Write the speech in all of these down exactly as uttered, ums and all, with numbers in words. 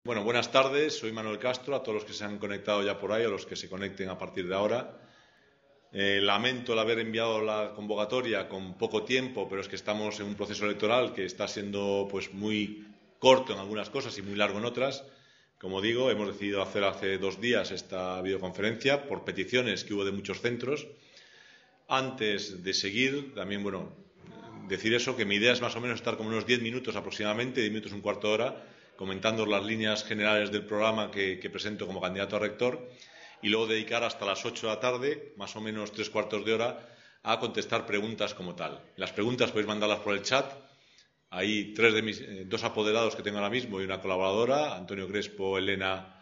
Bueno, buenas tardes, soy Manuel Castro, a todos los que se han conectado ya por ahí, a los que se conecten a partir de ahora. Eh, lamento el haber enviado la convocatoria con poco tiempo, pero es que estamos en un proceso electoral que está siendo pues muy corto en algunas cosas y muy largo en otras. Como digo, hemos decidido hacer hace dos días esta videoconferencia por peticiones que hubo de muchos centros. Antes de seguir, también, bueno, decir eso, que mi idea es más o menos estar como unos diez minutos aproximadamente, diez minutos, un cuarto de hora, comentando las líneas generales del programa que, que presento como candidato a rector y luego dedicar hasta las ocho de la tarde, más o menos tres cuartos de hora, a contestar preguntas como tal. Las preguntas podéis mandarlas por el chat. Hay tres de mis, eh, dos apoderados que tengo ahora mismo y una colaboradora, Antonio Crespo, Elena,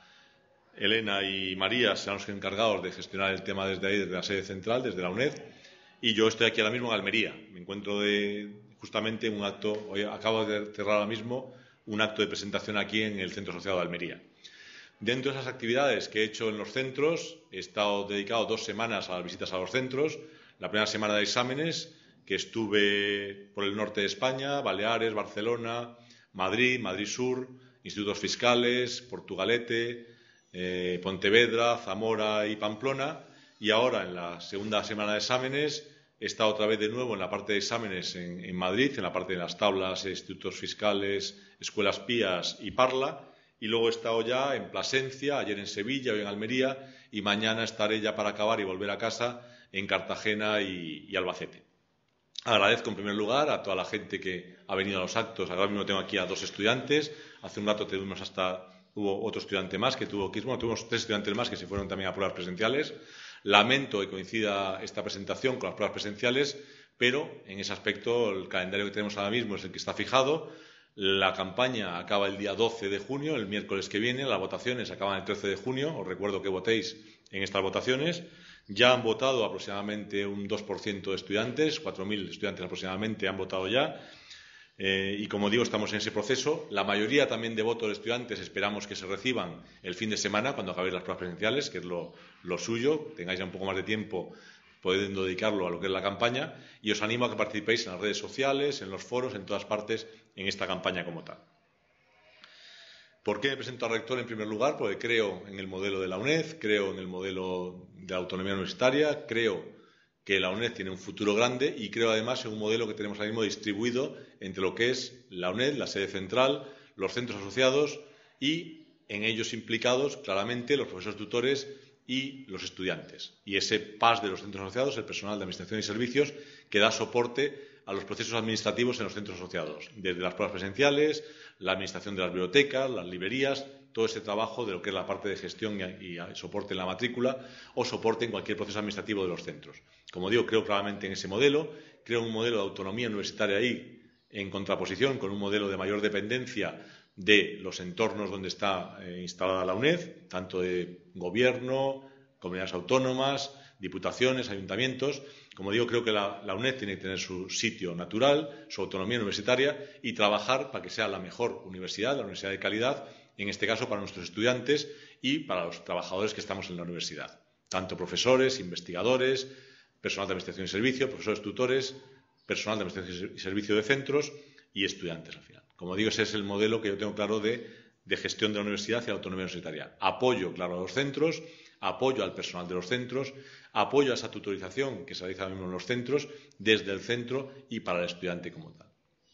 Elena y María, serán los encargados de gestionar el tema desde ahí, desde la sede central, desde la UNED. Y yo estoy aquí ahora mismo en Almería. Me encuentro de, justamente en un acto, hoy acabo de cerrar ahora mismo un acto de presentación aquí en el Centro Asociado de Almería. Dentro de esas actividades que he hecho en los centros, he estado dedicado dos semanas a las visitas a los centros. La primera semana de exámenes, que estuve por el norte de España, Baleares, Barcelona, Madrid, Madrid Sur, institutos fiscales, Portugalete, eh, Pontevedra, Zamora y Pamplona. Y ahora, en la segunda semana de exámenes, he estado otra vez de nuevo en la parte de exámenes en, en Madrid, en la parte de las tablas, institutos fiscales, escuelas pías y Parla. Y luego he estado ya en Plasencia, ayer en Sevilla, hoy en Almería, y mañana estaré ya para acabar y volver a casa en Cartagena y, y Albacete. Agradezco en primer lugar a toda la gente que ha venido a los actos. Ahora mismo tengo aquí a dos estudiantes. Hace un rato tuvimos hasta, hubo otro estudiante más que tuvo que ir. Bueno, tuvimos tres estudiantes más que se fueron también a pruebas presenciales. Lamento que coincida esta presentación con las pruebas presenciales, pero en ese aspecto el calendario que tenemos ahora mismo es el que está fijado. La campaña acaba el día doce de junio, el miércoles que viene. Las votaciones acaban el trece de junio. Os recuerdo que votéis en estas votaciones. Ya han votado aproximadamente un dos por ciento de estudiantes, cuatro mil estudiantes aproximadamente han votado ya. Eh, y como digo, estamos en ese proceso. La mayoría también de votos de estudiantes esperamos que se reciban el fin de semana, cuando acabéis las pruebas presenciales, que es lo, lo suyo. Tengáis ya un poco más de tiempo pudiendo dedicarlo a lo que es la campaña. Y os animo a que participéis en las redes sociales, en los foros, en todas partes, en esta campaña como tal. ¿Por qué me presento a rector? En primer lugar, porque creo en el modelo de la UNED, creo en el modelo de la autonomía universitaria, creo que la UNED tiene un futuro grande y creo además en un modelo que tenemos ahora mismo distribuido entre lo que es la UNED, la sede central, los centros asociados y en ellos implicados claramente los profesores tutores y los estudiantes. Y ese P A S de los centros asociados, el personal de administración y servicios, que da soporte a los procesos administrativos en los centros asociados, desde las pruebas presenciales, la administración de las bibliotecas, las librerías, todo ese trabajo de lo que es la parte de gestión y, y soporte en la matrícula o soporte en cualquier proceso administrativo de los centros. Como digo, creo claramente en ese modelo, creo en un modelo de autonomía universitaria ahí en contraposición con un modelo de mayor dependencia de los entornos donde está eh, instalada la UNED, tanto de gobierno, comunidades autónomas, diputaciones, ayuntamientos. Como digo, creo que la, la UNED tiene que tener su sitio natural, su autonomía universitaria y trabajar para que sea la mejor universidad, la universidad de calidad, en este caso para nuestros estudiantes y para los trabajadores que estamos en la universidad. Tanto profesores, investigadores, personal de administración y servicio, profesores tutores, personal de administración y servicio de centros y estudiantes al final. Como digo, ese es el modelo que yo tengo claro de, de gestión de la universidad y la autonomía universitaria. Apoyo, claro, a los centros, apoyo al personal de los centros, apoyo a esa tutorización que se realiza mismo en los centros, desde el centro y para el estudiante como tal.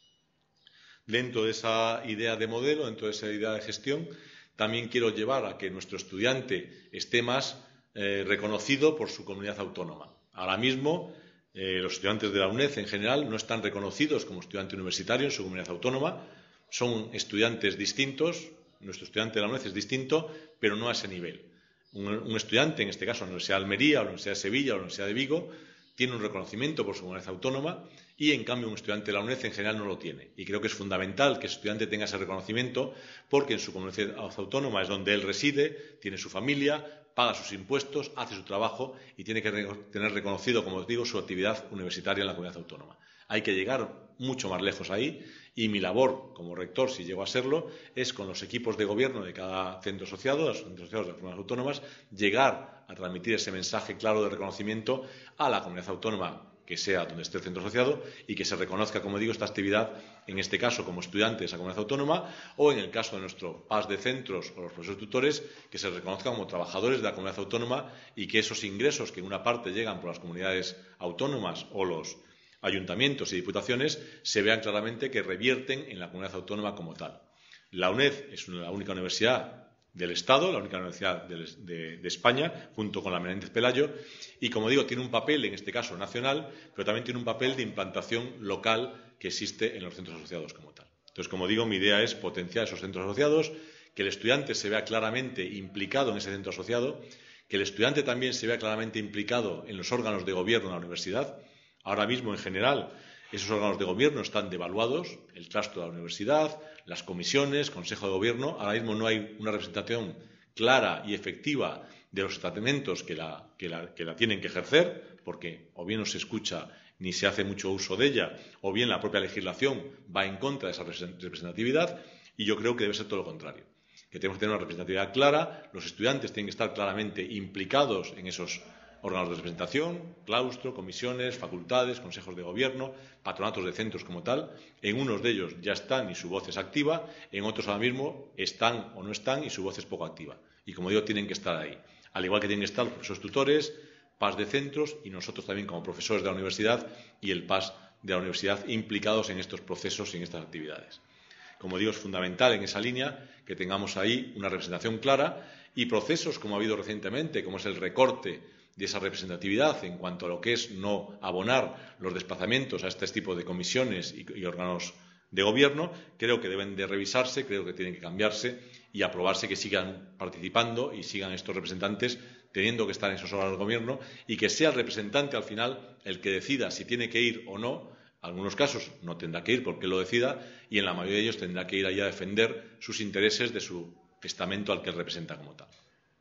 Dentro de esa idea de modelo, dentro de esa idea de gestión, también quiero llevar a que nuestro estudiante esté más eh, reconocido por su comunidad autónoma. Ahora mismo, eh, los estudiantes de la UNED en general no están reconocidos como estudiante universitario en su comunidad autónoma. Son estudiantes distintos. Nuestro estudiante de la UNED es distinto, pero no a ese nivel. Un, un estudiante, en este caso la Universidad de Almería, la Universidad de Sevilla, la Universidad de Vigo, tiene un reconocimiento por su comunidad autónoma y, en cambio, un estudiante de la UNED en general no lo tiene. Y creo que es fundamental que ese estudiante tenga ese reconocimiento porque en su comunidad autónoma es donde él reside, tiene su familia, paga sus impuestos, hace su trabajo y tiene que tener reconocido, como os digo, su actividad universitaria en la comunidad autónoma. Hay que llegar mucho más lejos ahí y mi labor como rector, si llego a serlo, es con los equipos de gobierno de cada centro asociado, los centros asociados de las comunidades autónomas, llegar a transmitir ese mensaje claro de reconocimiento a la comunidad autónoma que sea donde esté el centro asociado y que se reconozca, como digo, esta actividad, en este caso como estudiante de esa comunidad autónoma, o en el caso de nuestro P A S de centros o los profesores tutores, que se reconozcan como trabajadores de la comunidad autónoma y que esos ingresos que en una parte llegan por las comunidades autónomas o los ayuntamientos y diputaciones se vean claramente que revierten en la comunidad autónoma como tal. La UNED es la única universidad del Estado, la única universidad de, de, de España, junto con la Menéndez Pelayo, y, como digo, tiene un papel, en este caso nacional, pero también tiene un papel de implantación local que existe en los centros asociados como tal. Entonces, como digo, mi idea es potenciar esos centros asociados, que el estudiante se vea claramente implicado en ese centro asociado, que el estudiante también se vea claramente implicado en los órganos de gobierno de la universidad. Ahora mismo, en general, esos órganos de gobierno están devaluados, el claustro de la universidad, las comisiones, consejo de gobierno. Ahora mismo no hay una representación clara y efectiva de los estamentos que la, que la, que la tienen que ejercer, porque o bien no se escucha ni se hace mucho uso de ella, o bien la propia legislación va en contra de esa representatividad, y yo creo que debe ser todo lo contrario, que tenemos que tener una representatividad clara, los estudiantes tienen que estar claramente implicados en esos órganos de representación, claustro, comisiones, facultades, consejos de gobierno, patronatos de centros como tal. En unos de ellos ya están y su voz es activa, en otros ahora mismo están o no están y su voz es poco activa. Y, como digo, tienen que estar ahí. Al igual que tienen que estar los profesores tutores, P A S de centros y nosotros también como profesores de la universidad y el P A S de la universidad implicados en estos procesos y en estas actividades. Como digo, es fundamental en esa línea que tengamos ahí una representación clara y procesos como ha habido recientemente, como es el recorte de esa representatividad en cuanto a lo que es no abonar los desplazamientos a este tipo de comisiones y, y órganos de gobierno, creo que deben de revisarse, creo que tienen que cambiarse y aprobarse que sigan participando y sigan estos representantes teniendo que estar en esos órganos de gobierno y que sea el representante al final el que decida si tiene que ir o no. En algunos casos no tendrá que ir porque él lo decida y en la mayoría de ellos tendrá que ir allá a defender sus intereses de su estamento al que él representa como tal.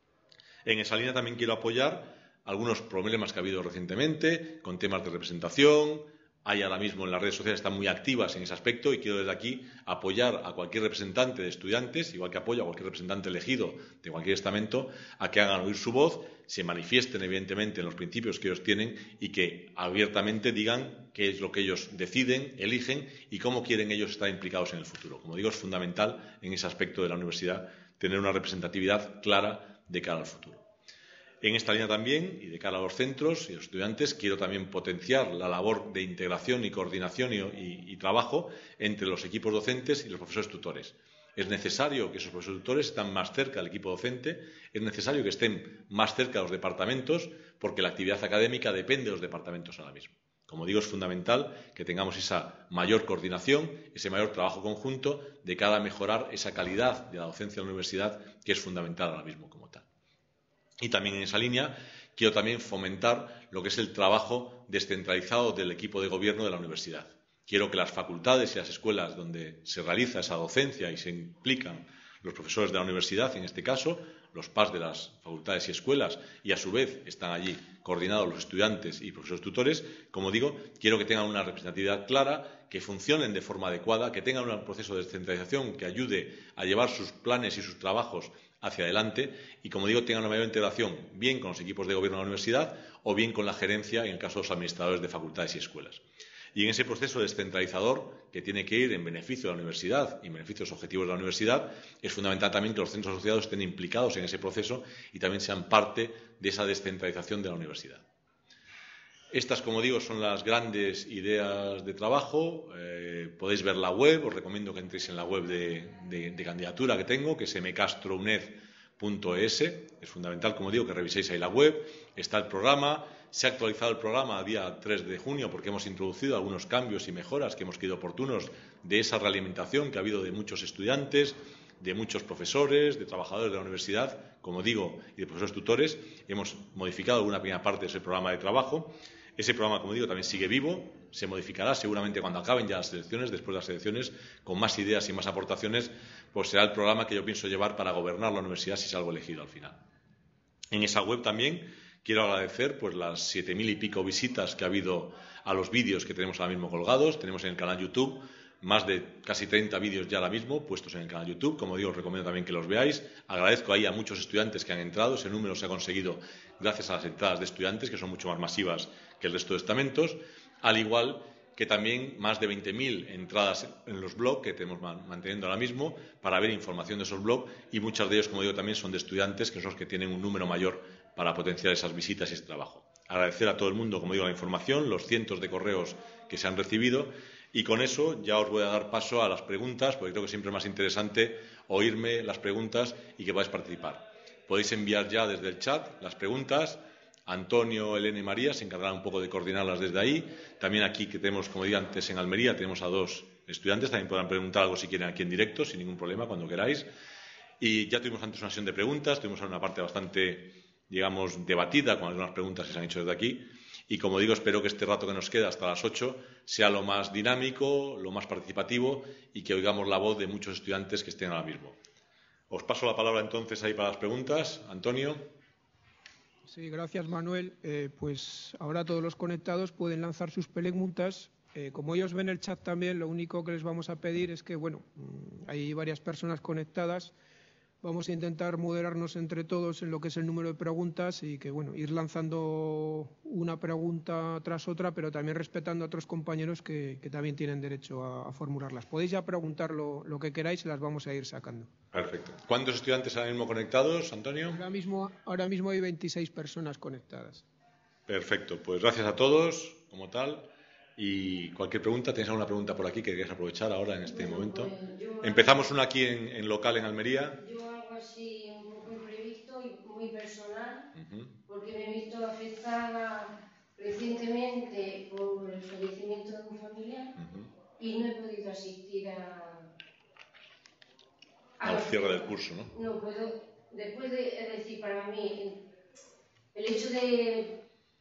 En esa línea también quiero apoyar algunos problemas que ha habido recientemente con temas de representación. Hay ahora mismo en las redes sociales, están muy activas en ese aspecto y quiero desde aquí apoyar a cualquier representante de estudiantes, igual que apoyo a cualquier representante elegido de cualquier estamento, a que hagan oír su voz, se manifiesten evidentemente en los principios que ellos tienen y que abiertamente digan qué es lo que ellos deciden, eligen y cómo quieren ellos estar implicados en el futuro. Como digo, es fundamental en ese aspecto de la universidad tener una representatividad clara de cara al futuro. En esta línea también, y de cara a los centros y los estudiantes, quiero también potenciar la labor de integración y coordinación y, y, y trabajo entre los equipos docentes y los profesores tutores. Es necesario que esos profesores tutores estén más cerca del equipo docente, es necesario que estén más cerca de los departamentos, porque la actividad académica depende de los departamentos ahora mismo. Como digo, es fundamental que tengamos esa mayor coordinación, ese mayor trabajo conjunto de cara a mejorar esa calidad de la docencia de la universidad, que es fundamental ahora mismo como tal. Y también en esa línea quiero también fomentar lo que es el trabajo descentralizado del equipo de gobierno de la universidad. Quiero que las facultades y las escuelas donde se realiza esa docencia y se implican los profesores de la universidad, en este caso, los P A S de las facultades y escuelas, y a su vez están allí coordinados los estudiantes y profesores tutores, como digo, quiero que tengan una representatividad clara, que funcionen de forma adecuada, que tengan un proceso de descentralización que ayude a llevar sus planes y sus trabajos hacia adelante y, como digo, tengan una mayor integración bien con los equipos de gobierno de la universidad o bien con la gerencia, en el caso de los administradores de facultades y escuelas. Y en ese proceso descentralizador que tiene que ir en beneficio de la universidad y en beneficio de los objetivos de la universidad, es fundamental también que los centros asociados estén implicados en ese proceso y también sean parte de esa descentralización de la universidad. Estas, como digo, son las grandes ideas de trabajo. Eh, podéis ver la web, os recomiendo que entréis en la web de, de, de candidatura que tengo, que es m castro uned punto e s. Es fundamental, como digo, que reviséis ahí la web. Está el programa. Se ha actualizado el programa a día tres de junio porque hemos introducido algunos cambios y mejoras que hemos creído oportunos de esa realimentación que ha habido de muchos estudiantes, de muchos profesores, de trabajadores de la universidad, como digo, y de profesores tutores. Hemos modificado alguna pequeña parte de ese programa de trabajo. Ese programa, como digo, también sigue vivo, se modificará seguramente cuando acaben ya las elecciones, después de las elecciones, con más ideas y más aportaciones, pues será el programa que yo pienso llevar para gobernar la universidad si salgo elegido al final. En esa web también quiero agradecer pues las siete mil y pico visitas que ha habido a los vídeos que tenemos ahora mismo colgados. Tenemos en el canal YouTube más de casi treinta vídeos ya ahora mismo puestos en el canal YouTube. Como digo, os recomiendo también que los veáis. Agradezco ahí a muchos estudiantes que han entrado. Ese número se ha conseguido gracias a las entradas de estudiantes, que son mucho más masivas que el resto de estamentos. al igual que también más de veinte mil entradas en los blogs que tenemos manteniendo ahora mismo para ver información de esos blogs, y muchas de ellos, como digo, también son de estudiantes, que son los que tienen un número mayor para potenciar esas visitas y ese trabajo. Agradecer a todo el mundo, como digo, la información, los cientos de correos que se han recibido, y con eso ya os voy a dar paso a las preguntas, porque creo que siempre es más interesante oírme las preguntas y que podáis participar. Podéis enviar ya desde el chat las preguntas. Antonio, Elena y María se encargarán un poco de coordinarlas desde ahí. También aquí, que tenemos, como dije antes, en Almería, tenemos a dos estudiantes. También podrán preguntar algo si quieren aquí en directo, sin ningún problema, cuando queráis. Y ya tuvimos antes una sesión de preguntas. Tuvimos una parte bastante, digamos, debatida con algunas preguntas que se han hecho desde aquí. Y, como digo, espero que este rato que nos queda hasta las ocho sea lo más dinámico, lo más participativo y que oigamos la voz de muchos estudiantes que estén ahora mismo. Os paso la palabra entonces ahí para las preguntas. Antonio. Sí, gracias, Manuel. Eh, pues ahora todos los conectados pueden lanzar sus preguntas. Eh, como ellos ven el chat también, lo único que les vamos a pedir es que, bueno, hay varias personas conectadas. Vamos a intentar moderarnos entre todos en lo que es el número de preguntas y que, bueno, ir lanzando una pregunta tras otra, pero también respetando a otros compañeros que, que también tienen derecho a, a formularlas. Podéis ya preguntar lo, lo que queráis y las vamos a ir sacando. Perfecto. ¿Cuántos estudiantes ahora mismo conectados, Antonio? Ahora mismo, ahora mismo hay veintiséis personas conectadas. Perfecto. Pues gracias a todos, como tal. Y cualquier pregunta, ¿tenéis alguna pregunta por aquí que queráis aprovechar ahora en este bueno, momento? Pues yo, Empezamos una aquí en, en local en Almería. Yo algo así un poco imprevisto y muy personal, Uh-huh. porque me he visto afectada recientemente por el fallecimiento de un familiar Uh-huh. y no he podido asistir a... a Al cierre del curso, ¿no? No puedo, después de, es decir, para mí, el hecho de...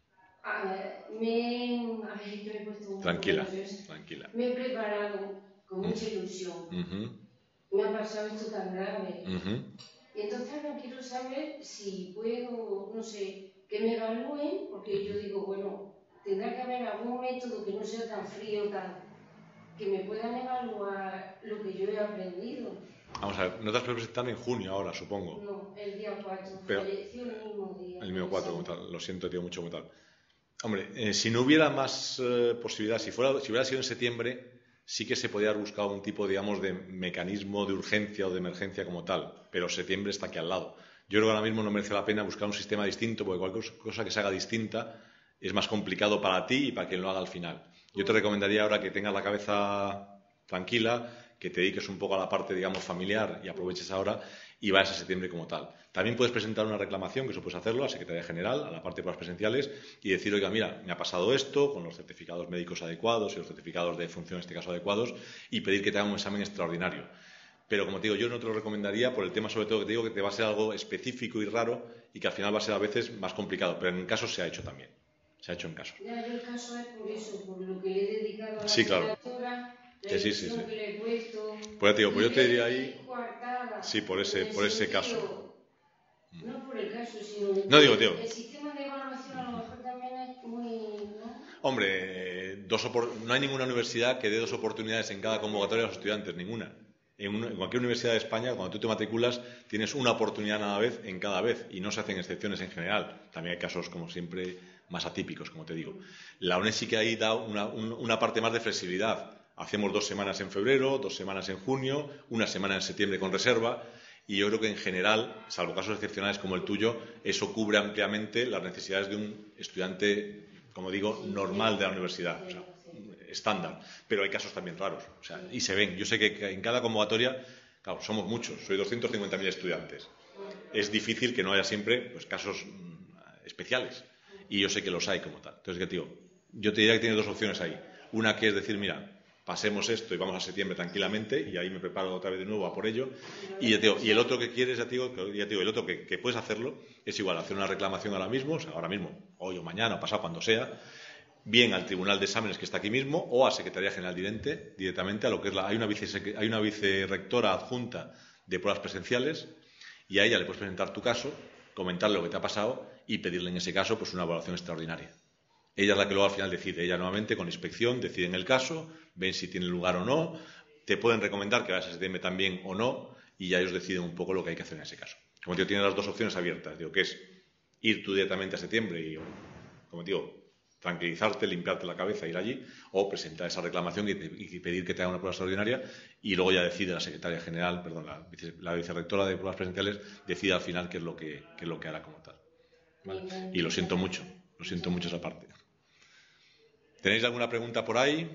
A ver, me, a ver, yo me he puesto un Tranquila, poco nerviosa. tranquila. Me he preparado con mucha ilusión. Uh-huh. Me ha pasado esto tan grave. Uh-huh. Y entonces no quiero saber si puedo, no sé, que me evalúen, porque yo digo, bueno, tendrá que haber algún método que no sea tan frío, tan que me puedan evaluar lo que yo he aprendido. Vamos a ver, no te has presentado en junio ahora, supongo. No, el día cuatro, Pero, falleció el mismo día. el mismo cuatro, como tal. Lo siento, tío, mucho como tal. Hombre, eh, si no hubiera más eh, posibilidad, si, fuera, si hubiera sido en septiembre, sí que se podía haber buscado un tipo, digamos, de mecanismo de urgencia o de emergencia como tal, pero septiembre está aquí al lado. Yo creo que ahora mismo no merece la pena buscar un sistema distinto, porque cualquier cosa que se haga distinta es más complicado para ti y para quien lo haga al final. Yo te recomendaría ahora que tengas la cabeza tranquila, que te dediques un poco a la parte, digamos, familiar y aproveches ahora y vayas a septiembre como tal. También puedes presentar una reclamación, que eso puedes hacerlo, a la Secretaría General, a la parte de pruebas presenciales, y decir, oiga, mira, me ha pasado esto, con los certificados médicos adecuados y los certificados de función, en este caso, adecuados, y pedir que te hagan un examen extraordinario. Pero, como te digo, yo no te lo recomendaría por el tema, sobre todo, que te digo que te va a ser algo específico y raro y que al final va a ser a veces más complicado, pero en caso se ha hecho también. Se ha hecho en caso. Ya, yo el caso es por eso, por lo que le he dedicado a la sí, claro. asignatura, la sí, sí, sí, sí. que le he puesto. Pues, te digo, pues yo te diría ahí... Coartada, sí, por ese, por ese sentido, caso. No por el caso, sino... No, digo, tío. El sistema de evaluación a lo mejor también es muy... ¿no? Hombre, dos opor... no hay ninguna universidad que dé dos oportunidades en cada convocatoria a los estudiantes, ninguna. En, una, en cualquier universidad de España, cuando tú te matriculas, tienes una oportunidad cada vez en cada vez y no se hacen excepciones en general. También hay casos, como siempre, más atípicos, como te digo. La UNED sí que ahí da una, un, una parte más de flexibilidad. Hacemos dos semanas en febrero, dos semanas en junio, una semana en septiembre con reserva. Y yo creo que en general, salvo casos excepcionales como el tuyo, eso cubre ampliamente las necesidades de un estudiante, como digo, normal de la universidad, o sea, estándar. Pero hay casos también raros, o sea, y se ven. Yo sé que en cada convocatoria, claro, somos muchos, soy doscientos cincuenta mil estudiantes. Es difícil que no haya siempre pues, casos especiales. Y yo sé que los hay como tal. Entonces, ¿qué te digo? Yo te diría que tienes dos opciones ahí. Una que es decir, mira, pasemos esto y vamos a septiembre tranquilamente y ahí me preparo otra vez de nuevo a por ello. Y, ya te digo, y el otro que quieres, ya te digo, ya te digo el otro que, que puedes hacerlo es igual, hacer una reclamación ahora mismo, o sea, ahora mismo, hoy o mañana o pasado, cuando sea, bien al Tribunal de Exámenes que está aquí mismo o a Secretaría General directamente, directamente a lo que es la... Hay una, vice, hay una vicerrectora adjunta de pruebas presenciales y a ella le puedes presentar tu caso, comentarle lo que te ha pasado y pedirle en ese caso pues una evaluación extraordinaria. Ella es la que luego al final decide. Ella nuevamente con inspección deciden el caso, ven si tiene lugar o no, te pueden recomendar que vayas a septiembre también o no y ya ellos deciden un poco lo que hay que hacer en ese caso. Como te digo, tienen las dos opciones abiertas, digo, que es ir tú directamente a septiembre y, como te digo, tranquilizarte, limpiarte la cabeza, ir allí, o presentar esa reclamación y, y pedir que te haga una prueba extraordinaria, y luego ya decide la secretaria general, perdón, la, vice, la vicerrectora de pruebas presenciales, decide al final qué es lo que, qué es lo que hará como tal. ¿Vale? Y lo siento mucho, lo siento mucho esa parte. ¿Tenéis alguna pregunta por ahí?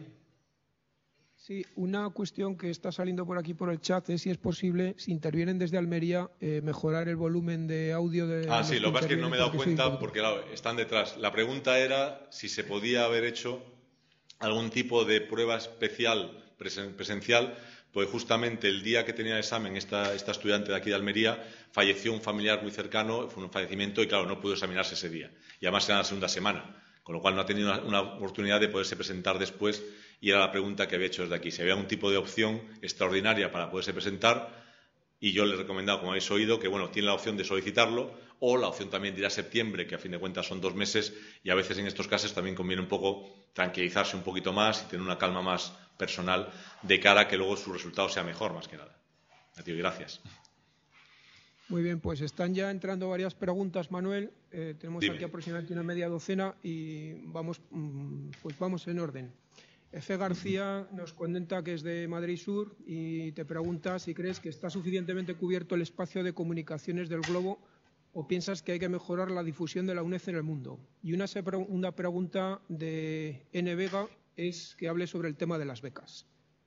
Sí, una cuestión que está saliendo por aquí por el chat es si es posible, si intervienen desde Almería, eh, mejorar el volumen de audio de... Ah, sí, lo que pasa es que no me he dado cuenta porque, porque, claro, están detrás. La pregunta era si se podía haber hecho algún tipo de prueba especial presen presencial, pues justamente el día que tenía el examen esta, esta estudiante de aquí de Almería falleció un familiar muy cercano, fue un fallecimiento y, claro, no pudo examinarse ese día. Y además era la segunda semana, con lo cual no ha tenido una, una oportunidad de poderse presentar después. Y era la pregunta que había hecho desde aquí. Si había un tipo de opción extraordinaria para poderse presentar, y yo le he recomendado, como habéis oído, que bueno, tiene la opción de solicitarlo, o la opción también de ir a septiembre, que a fin de cuentas son dos meses, y a veces en estos casos también conviene un poco tranquilizarse un poquito más y tener una calma más personal de cara a que luego su resultado sea mejor, más que nada. A ti, gracias. Muy bien, pues están ya entrando varias preguntas, Manuel. Eh, tenemos Dime. Aquí aproximadamente una media docena y vamos, pues vamos en orden. Efe García nos comenta que es de Madrid Sur y te pregunta si crees que está suficientemente cubierto el espacio de comunicaciones del globo o piensas que hay que mejorar la difusión de la UNED en el mundo. Y una segunda pregunta de N. Vega es que hable sobre el tema de las becas.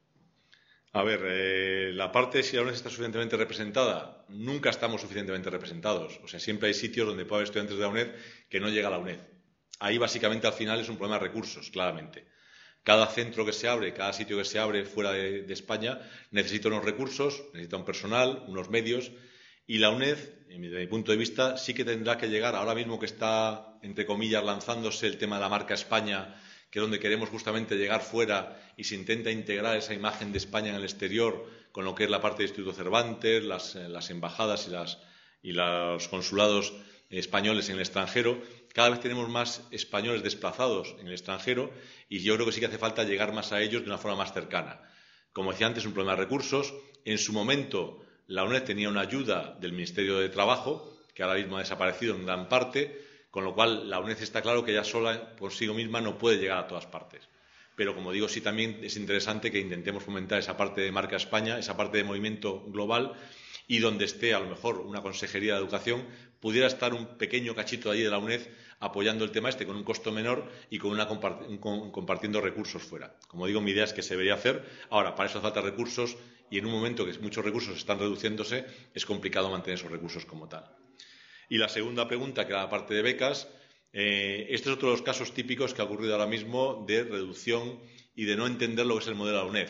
A ver, eh, la parte de si la UNED está suficientemente representada, nunca estamos suficientemente representados. O sea, siempre hay sitios donde puede haber estudiantes de la UNED que no llega a la UNED. Ahí, básicamente, al final es un problema de recursos, claramente. Cada centro que se abre, cada sitio que se abre fuera de, de España necesita unos recursos, necesita un personal, unos medios, y la UNED, desde mi punto de vista, sí que tendrá que llegar, ahora mismo que está, entre comillas, lanzándose el tema de la marca España, que es donde queremos justamente llegar fuera y se intenta integrar esa imagen de España en el exterior con lo que es la parte del Instituto Cervantes, las, las embajadas y, las, y los consulados españoles en el extranjero. Cada vez tenemos más españoles desplazados en el extranjero y yo creo que sí que hace falta llegar más a ellos de una forma más cercana. Como decía antes, es un problema de recursos. En su momento, la UNED tenía una ayuda del Ministerio de Trabajo, que ahora mismo ha desaparecido en gran parte, con lo cual la UNED está claro que ya sola, por sí misma, no puede llegar a todas partes. Pero, como digo, sí también es interesante que intentemos fomentar esa parte de marca España, esa parte de movimiento global, y donde esté, a lo mejor, una consejería de educación, pudiera estar un pequeño cachito allí de la UNED apoyando el tema este con un costo menor y con una compart con, compartiendo recursos fuera. Como digo, mi idea es que se debería hacer. Ahora, para eso falta recursos y en un momento que muchos recursos están reduciéndose, es complicado mantener esos recursos como tal. Y la segunda pregunta, que era la parte de becas, eh, este es otro de los casos típicos que ha ocurrido ahora mismo de reducción y de no entender lo que es el modelo de la UNED.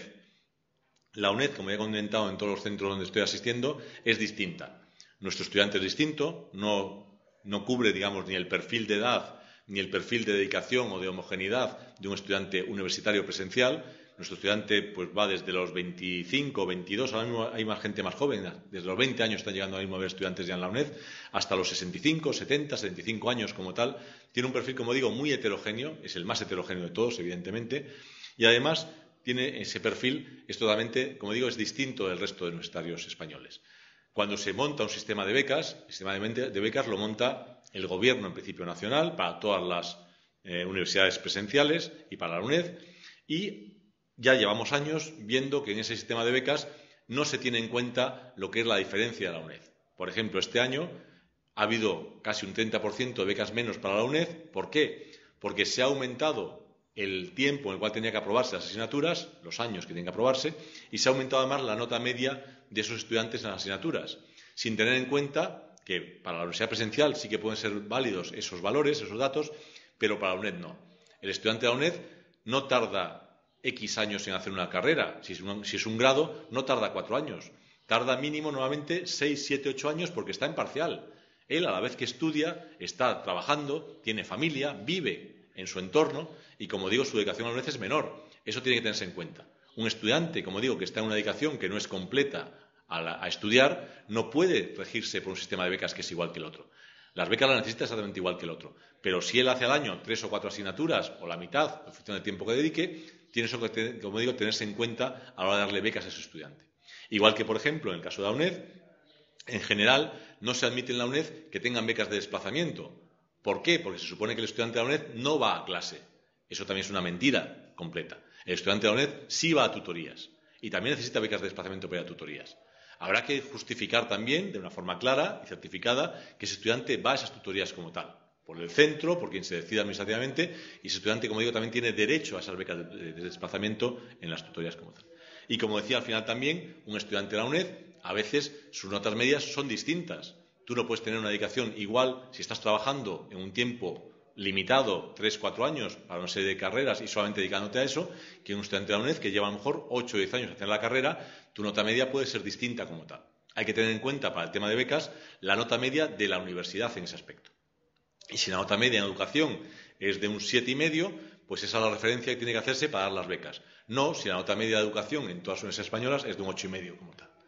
La UNED, como ya he comentado en todos los centros donde estoy asistiendo, es distinta. Nuestro estudiante es distinto, no, no cubre, digamos, ni el perfil de edad, ni el perfil de dedicación o de homogeneidad de un estudiante universitario presencial. Nuestro estudiante pues, va desde los veinticinco, veintidós, ahora mismo hay más gente más joven, desde los veinte años están llegando ahora mismo a ver estudiantes ya en la UNED, hasta los sesenta y cinco, setenta, setenta y cinco años como tal. Tiene un perfil, como digo, muy heterogéneo, es el más heterogéneo de todos, evidentemente, y además tiene ese perfil, es totalmente, como digo, es distinto del resto de universitarios españoles. Cuando se monta un sistema de becas, el sistema de becas lo monta el Gobierno, en principio nacional, para todas las eh, universidades presenciales y para la UNED, y ya llevamos años viendo que en ese sistema de becas no se tiene en cuenta lo que es la diferencia de la UNED. Por ejemplo, este año ha habido casi un treinta por ciento de becas menos para la UNED. ¿Por qué? Porque se ha aumentado el tiempo en el cual tenía que aprobarse las asignaturas, los años que tienen que aprobarse, y se ha aumentado además la nota media de esos estudiantes en las asignaturas, sin tener en cuenta que para la universidad presencial sí que pueden ser válidos esos valores, esos datos, pero para la UNED no. El estudiante de la UNED no tarda X años en hacer una carrera. Si es un, si es un grado, no tarda cuatro años. Tarda mínimo, nuevamente, seis, siete, ocho años porque está en parcial. Él, a la vez que estudia, está trabajando, tiene familia, vive en su entorno y, como digo, su dedicación a la UNED es menor. Eso tiene que tenerse en cuenta. Un estudiante, como digo, que está en una dedicación que no es completa a, la, a estudiar, no puede regirse por un sistema de becas que es igual que el otro. Las becas las necesita exactamente igual que el otro. Pero si él hace al año tres o cuatro asignaturas, o la mitad, en función del tiempo que dedique, tiene eso que, como digo, tenerse en cuenta a la hora de darle becas a ese estudiante. Igual que, por ejemplo, en el caso de la UNED, en general, no se admite en la UNED que tengan becas de desplazamiento. ¿Por qué? Porque se supone que el estudiante de la UNED no va a clase. Eso también es una mentira completa. El estudiante de la UNED sí va a tutorías y también necesita becas de desplazamiento para ir a tutorías. Habrá que justificar también, de una forma clara y certificada, que ese estudiante va a esas tutorías como tal. Por el centro, por quien se decida administrativamente, y ese estudiante, como digo, también tiene derecho a esas becas de, de desplazamiento en las tutorías como tal. Y como decía al final también, un estudiante de la UNED, a veces sus notas medias son distintas. Tú no puedes tener una dedicación igual si estás trabajando en un tiempo limitado, tres, cuatro años, para una serie de carreras y solamente dedicándote a eso, que un estudiante de la UNED que lleva a lo mejor ocho o diez años haciendo la carrera, tu nota media puede ser distinta como tal. Hay que tener en cuenta, para el tema de becas, la nota media de la universidad en ese aspecto. Y si la nota media en educación es de un siete y medio, pues esa es la referencia que tiene que hacerse para dar las becas. No si la nota media de educación en todas las universidades españolas es de un ocho y medio como tal.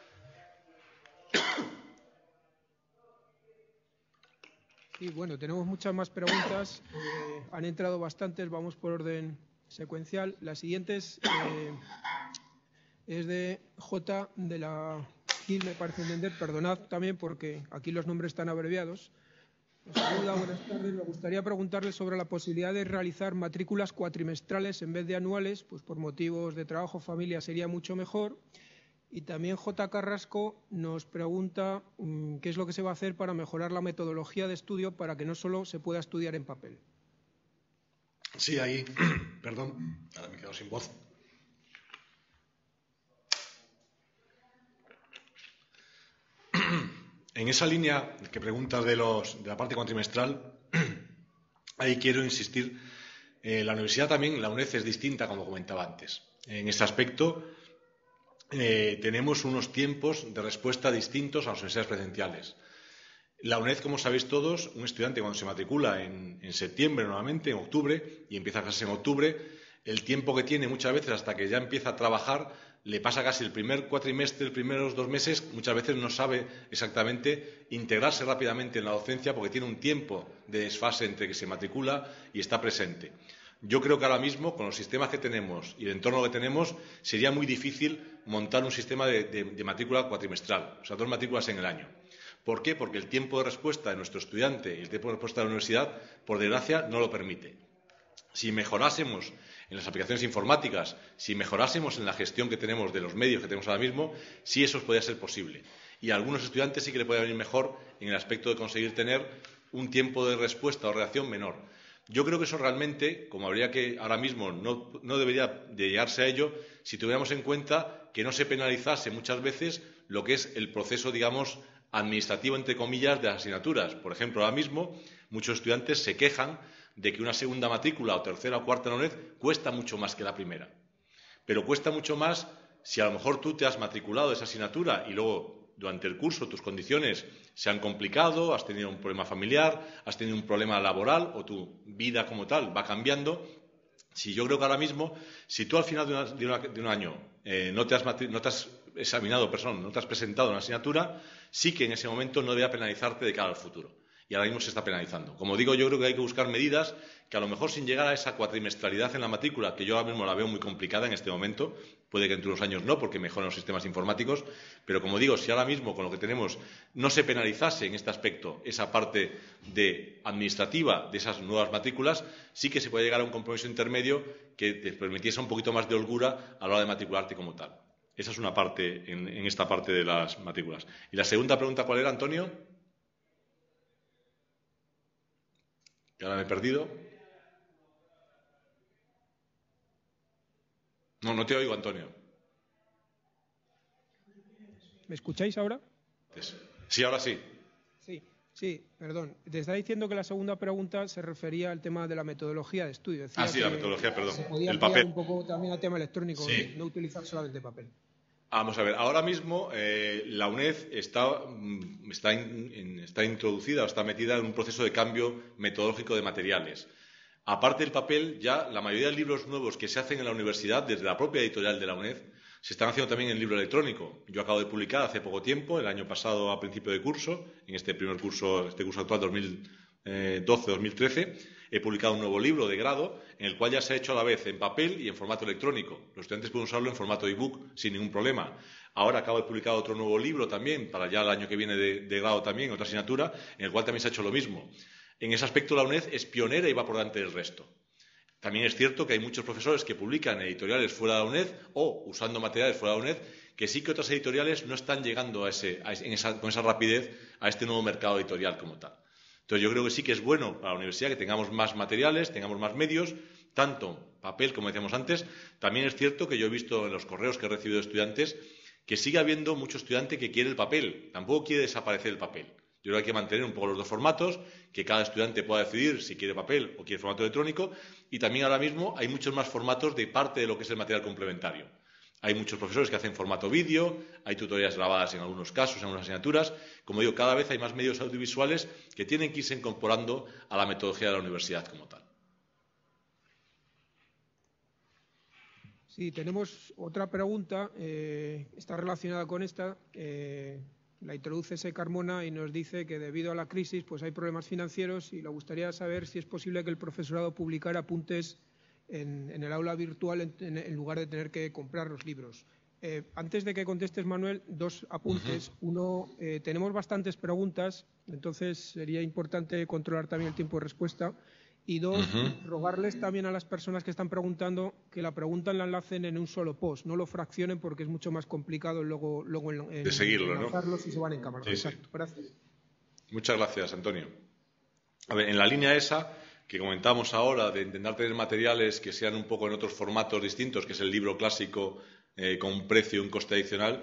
Sí, bueno, tenemos muchas más preguntas. Eh, han entrado bastantes, vamos por orden secuencial. La siguiente es, eh, es de J de la Gil, me parece entender. Perdonad también porque aquí los nombres están abreviados. Nos saluda, buenas tardes. Me gustaría preguntarle sobre la posibilidad de realizar matrículas cuatrimestrales en vez de anuales, pues por motivos de trabajo, familia sería mucho mejor. Y también J. Carrasco nos pregunta mmm, qué es lo que se va a hacer para mejorar la metodología de estudio para que no solo se pueda estudiar en papel. Sí, ahí, perdón, ahora me he quedado sin voz. En esa línea que preguntas de, los, de la parte cuatrimestral, ahí quiero insistir, eh, la universidad también, la UNED es distinta, como comentaba antes. En este aspecto, Eh, tenemos unos tiempos de respuesta distintos a las universidades presenciales. La UNED, como sabéis todos, un estudiante cuando se matricula en, en septiembre normalmente, en octubre, y empieza clases en octubre, el tiempo que tiene muchas veces hasta que ya empieza a trabajar, le pasa casi el primer cuatrimestre, los primeros dos meses, muchas veces no sabe exactamente integrarse rápidamente en la docencia porque tiene un tiempo de desfase entre que se matricula y está presente. Yo creo que ahora mismo, con los sistemas que tenemos y el entorno que tenemos, sería muy difícil montar un sistema de, de, de matrícula cuatrimestral, o sea, dos matrículas en el año. ¿Por qué? Porque el tiempo de respuesta de nuestro estudiante y el tiempo de respuesta de la universidad, por desgracia, no lo permite. Si mejorásemos en las aplicaciones informáticas, si mejorásemos en la gestión que tenemos de los medios que tenemos ahora mismo, sí eso podría ser posible. Y a algunos estudiantes sí que le puede venir mejor en el aspecto de conseguir tener un tiempo de respuesta o reacción menor. Yo creo que eso realmente, como habría que ahora mismo no, no debería de llegarse a ello, si tuviéramos en cuenta que no se penalizase muchas veces lo que es el proceso, digamos, administrativo, entre comillas, de las asignaturas. Por ejemplo, ahora mismo muchos estudiantes se quejan de que una segunda matrícula o tercera o cuarta en la UNED cuesta mucho más que la primera. Pero cuesta mucho más si a lo mejor tú te has matriculado de esa asignatura y luego durante el curso tus condiciones se han complicado, has tenido un problema familiar, has tenido un problema laboral o tu vida como tal va cambiando. Si yo creo que ahora mismo, si tú al final de, una, de, una, de un año eh, no, te has no te has examinado, perdón, no te has presentado una asignatura, sí que en ese momento no debería penalizarte de cara al futuro. Y ahora mismo se está penalizando. Como digo, yo creo que hay que buscar medidas que a lo mejor sin llegar a esa cuatrimestralidad en la matrícula, que yo ahora mismo la veo muy complicada en este momento, puede que entre unos años no, porque mejoran los sistemas informáticos, pero como digo, si ahora mismo con lo que tenemos no se penalizase en este aspecto esa parte de administrativa de esas nuevas matrículas, sí que se puede llegar a un compromiso intermedio que te permitiese un poquito más de holgura a la hora de matricularte como tal. Esa es una parte en, en esta parte de las matrículas. Y la segunda pregunta, ¿cuál era, Antonio? Que ahora me he perdido. No, no te oigo, Antonio. ¿Me escucháis ahora? Sí, ahora sí. Sí, sí, perdón. Te está diciendo que la segunda pregunta se refería al tema de la metodología de estudio. Decía ah, sí, la metodología, perdón. Se podía el papel. un poco también al tema electrónico, sí. No utilizar solamente papel. Vamos a ver, ahora mismo eh, la UNED está, está, in, está introducida o está metida en un proceso de cambio metodológico de materiales. Aparte del papel, ya la mayoría de libros nuevos que se hacen en la universidad, desde la propia editorial de la UNED, se están haciendo también en libro electrónico. Yo acabo de publicar hace poco tiempo, el año pasado a principio de curso, en este primer curso, este curso actual dos mil doce dos mil trece, he publicado un nuevo libro de grado en el cual ya se ha hecho a la vez en papel y en formato electrónico. Los estudiantes pueden usarlo en formato ebook sin ningún problema. Ahora acabo de publicar otro nuevo libro también, para ya el año que viene de, de grado también, otra asignatura, en el cual también se ha hecho lo mismo. en ese aspecto la UNED es pionera y va por delante del resto. También es cierto que hay muchos profesores que publican editoriales fuera de la UNED o usando materiales fuera de la UNED, que sí que otras editoriales no están llegando a ese, a esa, con esa rapidez a este nuevo mercado editorial como tal. Entonces yo creo que sí que es bueno para la universidad que tengamos más materiales, tengamos más medios, tanto papel, como decíamos antes. También es cierto que yo he visto en los correos que he recibido de estudiantes que sigue habiendo mucho estudiante que quiere el papel, tampoco quiere desaparecer el papel. Yo creo que hay que mantener un poco los dos formatos, que cada estudiante pueda decidir si quiere papel o quiere formato electrónico, y también ahora mismo hay muchos más formatos de parte de lo que es el material complementario. Hay muchos profesores que hacen formato vídeo, hay tutorías grabadas en algunos casos, en algunas asignaturas. Como digo, cada vez hay más medios audiovisuales que tienen que irse incorporando a la metodología de la universidad como tal. Sí, tenemos otra pregunta, eh, está relacionada con esta. Eh, la introduce S. Carmona y nos dice que debido a la crisis pues hay problemas financieros y le gustaría saber si es posible que el profesorado publicara apuntes en, en el aula virtual en, en, en lugar de tener que comprar los libros. Eh, antes de que contestes, Manuel, dos apuntes. Uh-huh. Uno, eh, tenemos bastantes preguntas, entonces sería importante controlar también el tiempo de respuesta. Y dos, uh-huh. rogarles también a las personas que están preguntando que la pregunta la enlacen en un solo post, no lo fraccionen porque es mucho más complicado luego, luego en, en, de seguirlo, enlazarlos, ¿no? Y se van en cámara. Sí, Exacto. Sí. Gracias. Muchas gracias, Antonio. A ver, en la línea esa que comentamos ahora de intentar tener materiales que sean un poco en otros formatos distintos, que es el libro clásico eh, con un precio y un coste adicional,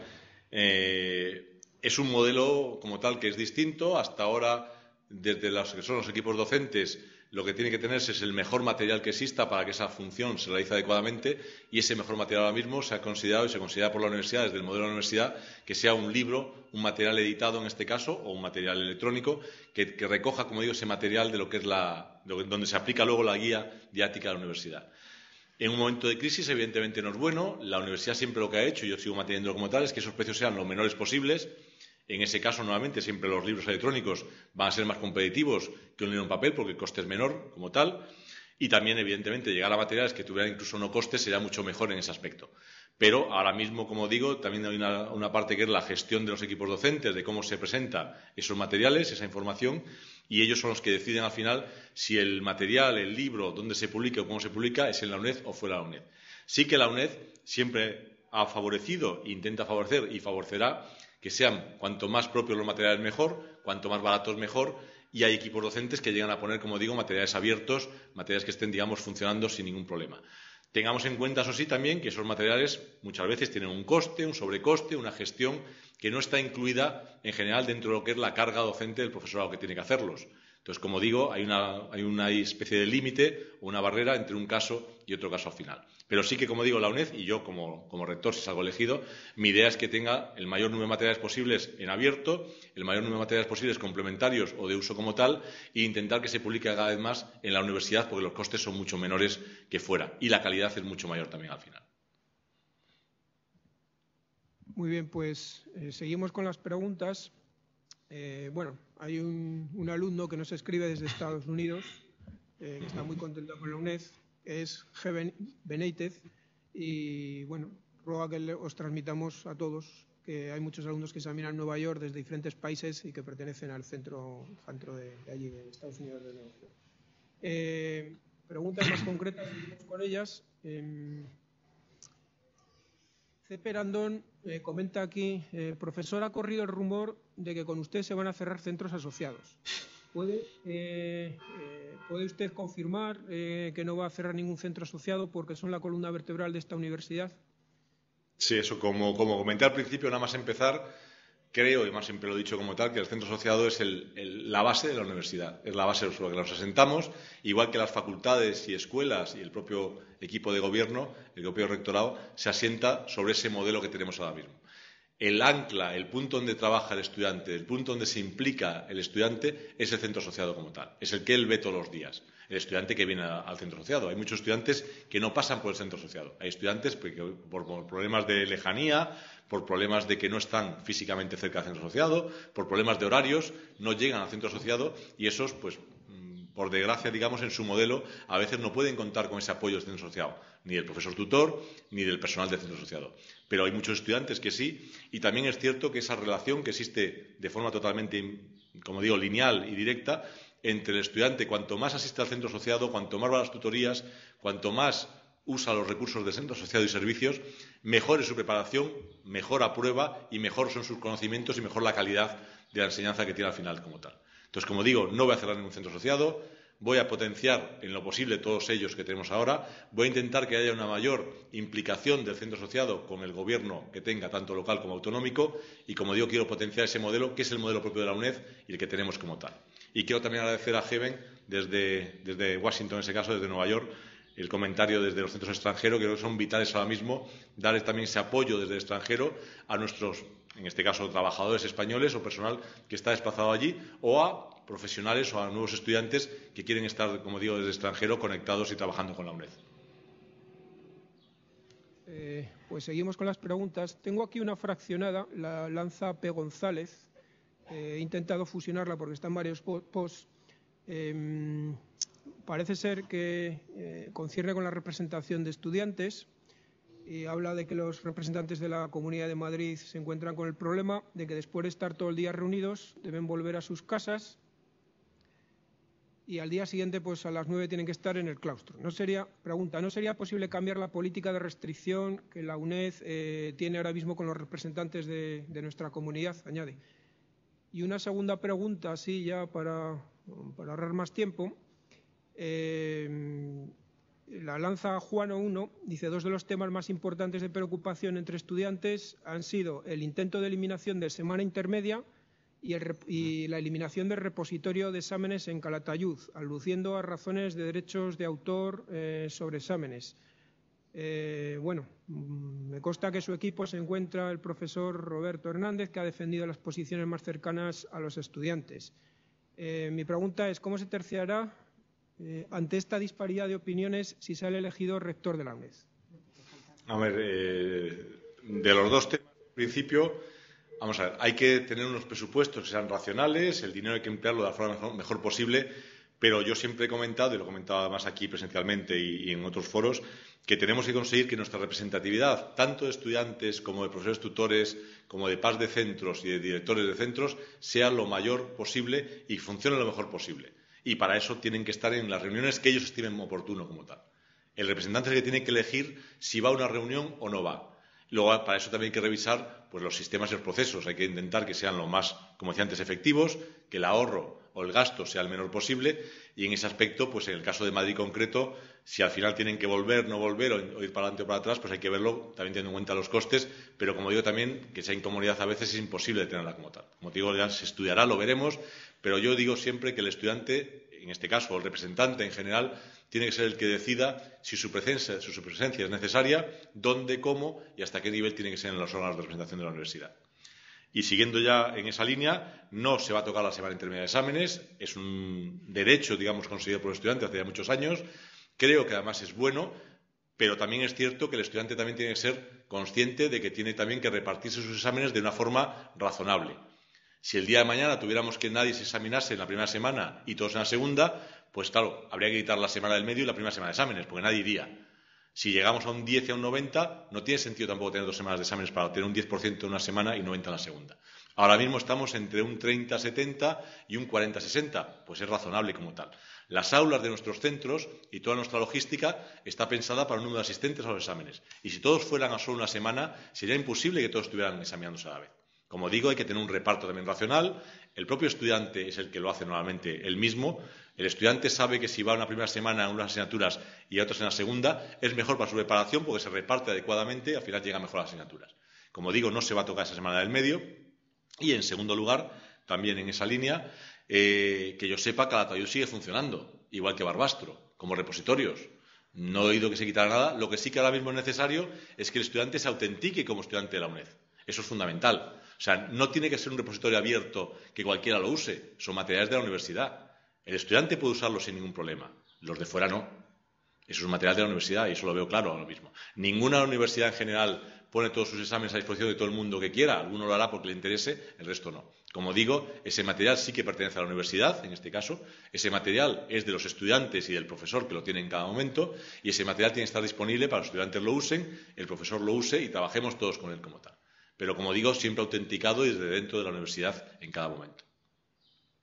eh, es un modelo como tal que es distinto. Hasta ahora, desde los que son los equipos docentes, lo que tiene que tenerse es el mejor material que exista para que esa función se realice adecuadamente, y ese mejor material ahora mismo se ha considerado y se considera por la universidad, desde el modelo de la universidad, que sea un libro, un material editado en este caso, o un material electrónico, que, que recoja, como digo, ese material de lo que es la, donde se aplica luego la guía didáctica de la universidad. En un momento de crisis, evidentemente, no es bueno. La universidad siempre lo que ha hecho, y yo sigo manteniéndolo como tal, es que esos precios sean lo menores posibles. En ese caso, nuevamente, siempre los libros electrónicos van a ser más competitivos que un libro en papel porque el coste es menor como tal. Y también, evidentemente, llegar a materiales que tuvieran incluso no costes sería mucho mejor en ese aspecto. Pero ahora mismo, como digo, también hay una, una parte que es la gestión de los equipos docentes, de cómo se presenta esos materiales, esa información, y ellos son los que deciden al final si el material, el libro, dónde se publica o cómo se publica, es en la UNED o fuera de la UNED. Sí que la UNED siempre ha favorecido, intenta favorecer y favorecerá que sean cuanto más propios los materiales mejor, cuanto más baratos mejor, y hay equipos docentes que llegan a poner, como digo, materiales abiertos, materiales que estén, digamos, funcionando sin ningún problema. Tengamos en cuenta, eso sí, también que esos materiales muchas veces tienen un coste, un sobrecoste, una gestión que no está incluida en general dentro de lo que es la carga docente del profesorado que tiene que hacerlos. Entonces, como digo, hay una, hay una especie de límite o una barrera entre un caso y otro caso al final. Pero sí que, como digo, la UNED y yo como, como rector, si salgo elegido, mi idea es que tenga el mayor número de materiales posibles en abierto, el mayor número de materiales posibles complementarios o de uso como tal, e intentar que se publique cada vez más en la universidad porque los costes son mucho menores que fuera y la calidad es mucho mayor también al final. Muy bien, pues eh, seguimos con las preguntas. Eh, bueno, hay un, un alumno que nos escribe desde Estados Unidos, eh, que está muy contento con la UNED, es G. Benítez, y bueno, ruega que le, os transmitamos a todos que hay muchos alumnos que examinan en Nueva York desde diferentes países y que pertenecen al centro, centro de, de allí, de Estados Unidos de Nueva York. Eh, preguntas más concretas, seguimos con ellas. Eh, C. Perandón eh, comenta aquí, eh, profesor, ha corrido el rumor de que con usted se van a cerrar centros asociados. ¿Puede, eh, eh, ¿puede usted confirmar eh, que no va a cerrar ningún centro asociado porque son la columna vertebral de esta universidad? Sí, eso como, como comenté al principio, nada más empezar, creo, y más siempre lo he dicho como tal, que el centro asociado es el, el, la base de la universidad, es la base sobre la que nos asentamos, igual que las facultades y escuelas y el propio equipo de gobierno, el propio rectorado, se asienta sobre ese modelo que tenemos ahora mismo. El ancla, el punto donde trabaja el estudiante, el punto donde se implica el estudiante, es el centro asociado como tal, es el que él ve todos los días. El estudiante que viene al centro asociado. Hay muchos estudiantes que no pasan por el centro asociado. Hay estudiantes que por, por problemas de lejanía, por problemas de que no están físicamente cerca del centro asociado, por problemas de horarios, no llegan al centro asociado y esos, pues, por desgracia, digamos, en su modelo, a veces no pueden contar con ese apoyo del centro asociado, ni del profesor tutor, ni del personal del centro asociado. Pero hay muchos estudiantes que sí, y también es cierto que esa relación que existe de forma totalmente como digo, lineal y directa entre el estudiante. Cuanto más asiste al centro asociado, cuanto más va a las tutorías, cuanto más usa los recursos del centro asociado y servicios, mejor es su preparación, mejor aprueba y mejor son sus conocimientos y mejor la calidad de la enseñanza que tiene al final como tal. Entonces, como digo, no voy a cerrar ningún centro asociado, voy a potenciar en lo posible todos ellos que tenemos ahora, voy a intentar que haya una mayor implicación del centro asociado con el gobierno que tenga, tanto local como autonómico, y como digo, quiero potenciar ese modelo, que es el modelo propio de la UNED y el que tenemos como tal. Y quiero también agradecer a Heaven desde, desde Washington, en ese caso, desde Nueva York, el comentario desde los centros extranjeros, que creo que son vitales ahora mismo, dar también ese apoyo desde el extranjero a nuestros, en este caso, trabajadores españoles o personal que está desplazado allí, o a profesionales o a nuevos estudiantes que quieren estar, como digo, desde el extranjero, conectados y trabajando con la UNED. Eh, pues seguimos con las preguntas. Tengo aquí una fraccionada, la lanza P. González. Eh, he intentado fusionarla porque están varios posts. Eh, parece ser que eh, concierne con la representación de estudiantes y habla de que los representantes de la Comunidad de Madrid se encuentran con el problema de que después de estar todo el día reunidos deben volver a sus casas y al día siguiente, pues a las nueve tienen que estar en el claustro. No sería, pregunta, ¿no sería posible cambiar la política de restricción que la UNED eh, tiene ahora mismo con los representantes de, de nuestra comunidad? Añade. Y una segunda pregunta, así ya para, para ahorrar más tiempo. Eh, la lanza Juano uno dice: dos de los temas más importantes de preocupación entre estudiantes han sido el intento de eliminación de semana intermedia y, el, y la eliminación del repositorio de exámenes en Calatayud, aludiendo a razones de derechos de autor eh, sobre exámenes. Eh, bueno, me consta que su equipo se encuentra el profesor Roberto Hernández, que ha defendido las posiciones más cercanas a los estudiantes. Eh, mi pregunta es: ¿cómo se terciará eh, ante esta disparidad de opiniones si sale elegido rector de la UNED? A ver, eh, de los dos temas, en principio, vamos a ver, hay que tener unos presupuestos que sean racionales, el dinero hay que emplearlo de la forma mejor, mejor posible, pero yo siempre he comentado, y lo he comentado además aquí presencialmente y, y en otros foros, que tenemos que conseguir que nuestra representatividad, tanto de estudiantes como de profesores tutores, como de P A S de centros y de directores de centros, sea lo mayor posible y funcione lo mejor posible. Y para eso tienen que estar en las reuniones que ellos estimen oportuno como tal. El representante es el que tiene que elegir si va a una reunión o no va. Luego, para eso también hay que revisar pues, los sistemas y los procesos. Hay que intentar que sean lo más, como decía antes, efectivos, que el ahorro o el gasto sea el menor posible. Y en ese aspecto, pues en el caso de Madrid concreto, si al final tienen que volver, no volver o ir para adelante o para atrás, pues hay que verlo, también teniendo en cuenta los costes. Pero como digo también, que esa incomodidad a veces es imposible de tenerla como tal. Como digo, ya se estudiará, lo veremos. Pero yo digo siempre que el estudiante, en este caso, o el representante en general, tiene que ser el que decida si su presencia, si su presencia es necesaria, dónde, cómo y hasta qué nivel tiene que ser en los órganos de representación de la universidad. Y siguiendo ya en esa línea, no se va a tocar la semana intermedia de exámenes, es un derecho, digamos, conseguido por los estudiantes hace ya muchos años. Creo que además es bueno, pero también es cierto que el estudiante también tiene que ser consciente de que tiene también que repartirse sus exámenes de una forma razonable. Si el día de mañana tuviéramos que nadie se examinase en la primera semana y todos en la segunda, pues claro, habría que quitar la semana del medio y la primera semana de exámenes, porque nadie iría. Si llegamos a un diez y a un noventa, no tiene sentido tampoco tener dos semanas de exámenes para tener un diez por ciento en una semana y noventa en la segunda. Ahora mismo estamos entre un treinta setenta y un cuarenta sesenta, pues es razonable como tal. Las aulas de nuestros centros y toda nuestra logística está pensada para un número de asistentes a los exámenes. Y si todos fueran a solo una semana, sería imposible que todos estuvieran examinándose a la vez. Como digo, hay que tener un reparto también racional. El propio estudiante es el que lo hace normalmente él mismo. El estudiante sabe que si va una primera semana a unas asignaturas y a otras en la segunda, es mejor para su preparación porque se reparte adecuadamente y al final llega mejor a las asignaturas. Como digo, no se va a tocar esa semana del medio. Y, en segundo lugar, también en esa línea, eh, que yo sepa, Calatayud sigue funcionando, igual que Barbastro, como repositorios. No he oído que se quitara nada. Lo que sí que ahora mismo es necesario es que el estudiante se autentique como estudiante de la UNED. Eso es fundamental. O sea, no tiene que ser un repositorio abierto que cualquiera lo use. Son materiales de la universidad. El estudiante puede usarlos sin ningún problema. Los de fuera no. Eso es un material de la universidad y eso lo veo claro ahora mismo. Ninguna universidad en general pone todos sus exámenes a disposición de todo el mundo que quiera. Alguno lo hará porque le interese, el resto no. Como digo, ese material sí que pertenece a la universidad, en este caso. Ese material es de los estudiantes y del profesor que lo tiene en cada momento y ese material tiene que estar disponible para que los estudiantes lo usen, el profesor lo use y trabajemos todos con él como tal. Pero, como digo, siempre autenticado y desde dentro de la universidad en cada momento.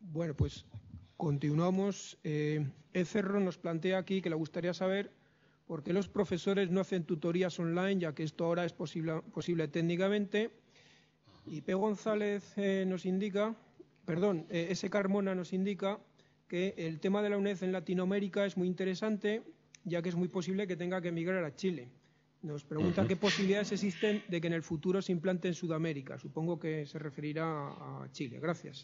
Bueno, pues continuamos. Eh, Ecerro nos plantea aquí que le gustaría saber por qué los profesores no hacen tutorías online, ya que esto ahora es posible, posible técnicamente. Y P. González eh, nos indica, perdón, eh, S. Carmona nos indica que el tema de la UNED en Latinoamérica es muy interesante, ya que es muy posible que tenga que emigrar a Chile. Nos pregunta uh-huh. qué posibilidades existen de que en el futuro se implante en Sudamérica. Supongo que se referirá a Chile. Gracias.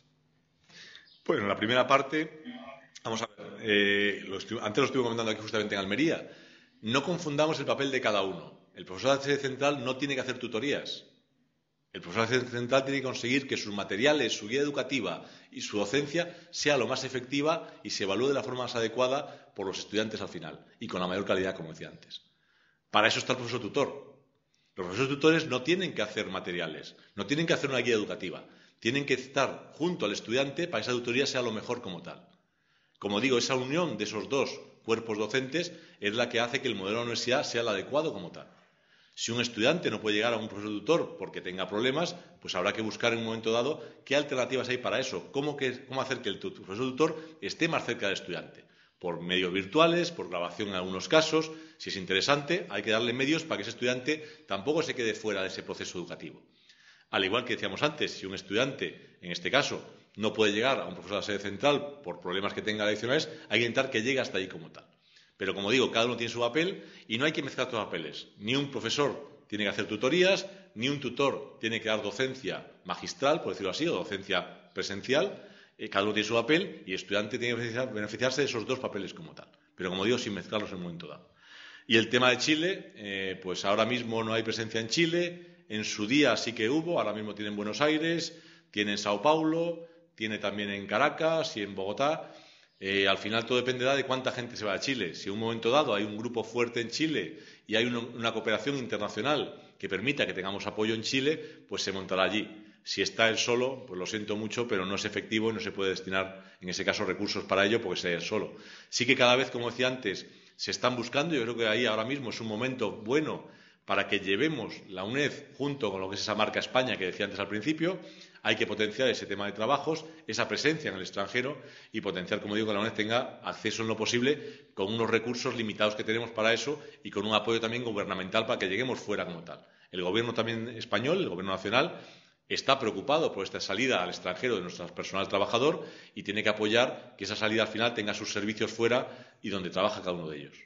Pues en la primera parte, vamos a ver, eh, lo estu- antes lo estuve comentando aquí justamente en Almería, no confundamos el papel de cada uno. El profesor de sede central no tiene que hacer tutorías. El profesor de sede central tiene que conseguir que sus materiales, su guía educativa y su docencia sea lo más efectiva y se evalúe de la forma más adecuada por los estudiantes al final y con la mayor calidad, como decía antes. Para eso está el profesor tutor. Los profesores tutores no tienen que hacer materiales, no tienen que hacer una guía educativa. Tienen que estar junto al estudiante para que esa tutoría sea lo mejor como tal. Como digo, esa unión de esos dos cuerpos docentes es la que hace que el modelo de la universidad sea el adecuado como tal. Si un estudiante no puede llegar a un profesor tutor porque tenga problemas, pues habrá que buscar en un momento dado qué alternativas hay para eso, cómo, que, cómo hacer que el profesor tutor esté más cerca del estudiante. Por medios virtuales, por grabación en algunos casos. Si es interesante, hay que darle medios para que ese estudiante tampoco se quede fuera de ese proceso educativo. Al igual que decíamos antes, si un estudiante, en este caso, no puede llegar a un profesor de la sede central por problemas que tenga adicionales, hay que intentar que llegue hasta ahí como tal. Pero, como digo, cada uno tiene su papel y no hay que mezclar todos los papeles. Ni un profesor tiene que hacer tutorías, ni un tutor tiene que dar docencia magistral, por decirlo así, o docencia presencial. Eh, cada uno tiene su papel y el estudiante tiene que beneficiarse de esos dos papeles como tal. Pero, como digo, sin mezclarlos en un momento dado. Y el tema de Chile, eh, pues ahora mismo no hay presencia en Chile. En su día sí que hubo, ahora mismo tiene en Buenos Aires, tiene en Sao Paulo, tiene también en Caracas y en Bogotá. Eh, al final todo dependerá de cuánta gente se va a Chile. Si en un momento dado hay un grupo fuerte en Chile y hay una, una cooperación internacional que permita que tengamos apoyo en Chile, pues se montará allí. Si está él solo, pues lo siento mucho, pero no es efectivo y no se puede destinar, en ese caso, recursos para ello porque sea él solo. Sí que cada vez, como decía antes, se están buscando, yo creo que ahí ahora mismo es un momento bueno para que llevemos la UNED junto con lo que es esa marca España que decía antes al principio. Hay que potenciar ese tema de trabajos, esa presencia en el extranjero y potenciar, como digo, que la UNED tenga acceso en lo posible con unos recursos limitados que tenemos para eso y con un apoyo también gubernamental para que lleguemos fuera como tal. El gobierno también español, el gobierno nacional, está preocupado por esta salida al extranjero de nuestro personal trabajador y tiene que apoyar que esa salida al final tenga sus servicios fuera y donde trabaja cada uno de ellos.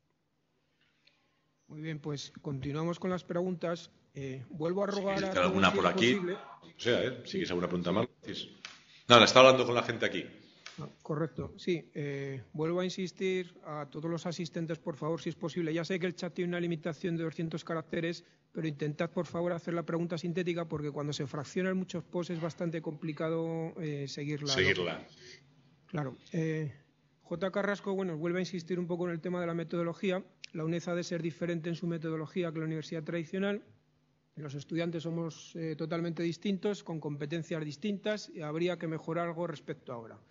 Muy bien, pues continuamos con las preguntas. Eh, vuelvo a rogar si a todos alguna si por aquí. Posible. O sea, ¿eh? Si quieres alguna pregunta más. Nada, está hablando con la gente aquí. Ah, correcto, sí. Eh, vuelvo a insistir a todos los asistentes, por favor, si es posible. Ya sé que el chat tiene una limitación de doscientos caracteres, pero intentad, por favor, hacer la pregunta sintética porque cuando se fraccionan muchos posts es bastante complicado eh, seguirla. Seguirla. ¿no? Claro. Eh, J. Carrasco, bueno, vuelve a insistir un poco en el tema de la metodología. La UNED ha de ser diferente en su metodología que la universidad tradicional. Los estudiantes somos eh, totalmente distintos, con competencias distintas, y habría que mejorar algo respecto a ahora.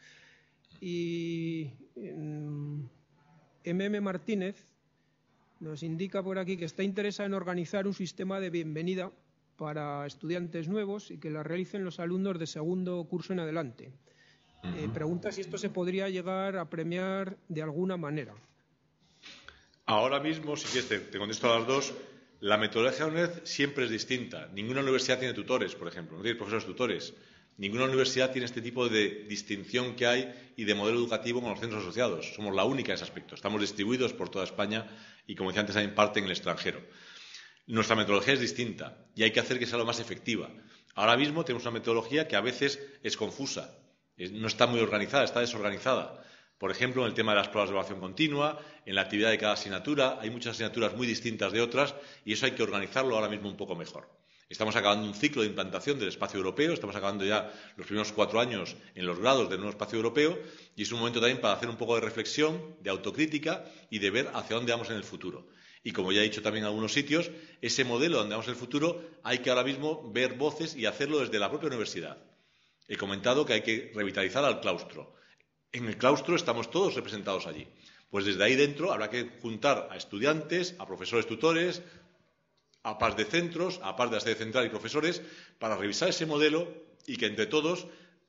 Y eh, M M Martínez nos indica por aquí que está interesado en organizar un sistema de bienvenida para estudiantes nuevos y que la realicen los alumnos de segundo curso en adelante. Eh, pregunta si esto se podría llegar a premiar de alguna manera. Ahora mismo, si quieres, te, te contesto a las dos. La metodología de la UNED siempre es distinta. Ninguna universidad tiene tutores, por ejemplo, no tiene profesores tutores. Ninguna universidad tiene este tipo de distinción que hay y de modelo educativo con los centros asociados. Somos la única en ese aspecto. Estamos distribuidos por toda España y, como decía antes, hay parte en el extranjero. Nuestra metodología es distinta y hay que hacer que sea lo más efectiva. Ahora mismo tenemos una metodología que a veces es confusa, no está muy organizada, está desorganizada. Por ejemplo, en el tema de las pruebas de evaluación continua, en la actividad de cada asignatura, hay muchas asignaturas muy distintas de otras y eso hay que organizarlo ahora mismo un poco mejor. Estamos acabando un ciclo de implantación del espacio europeo, estamos acabando ya los primeros cuatro años en los grados del nuevo espacio europeo y es un momento también para hacer un poco de reflexión, de autocrítica y de ver hacia dónde vamos en el futuro. Y como ya he dicho también en algunos sitios, ese modelo donde vamos en el futuro hay que ahora mismo ver voces y hacerlo desde la propia universidad. He comentado que hay que revitalizar al claustro. En el claustro estamos todos representados allí. Pues desde ahí dentro habrá que juntar a estudiantes, a profesores tutores, a par de centros, a par de la sede central y profesores, para revisar ese modelo y que entre todos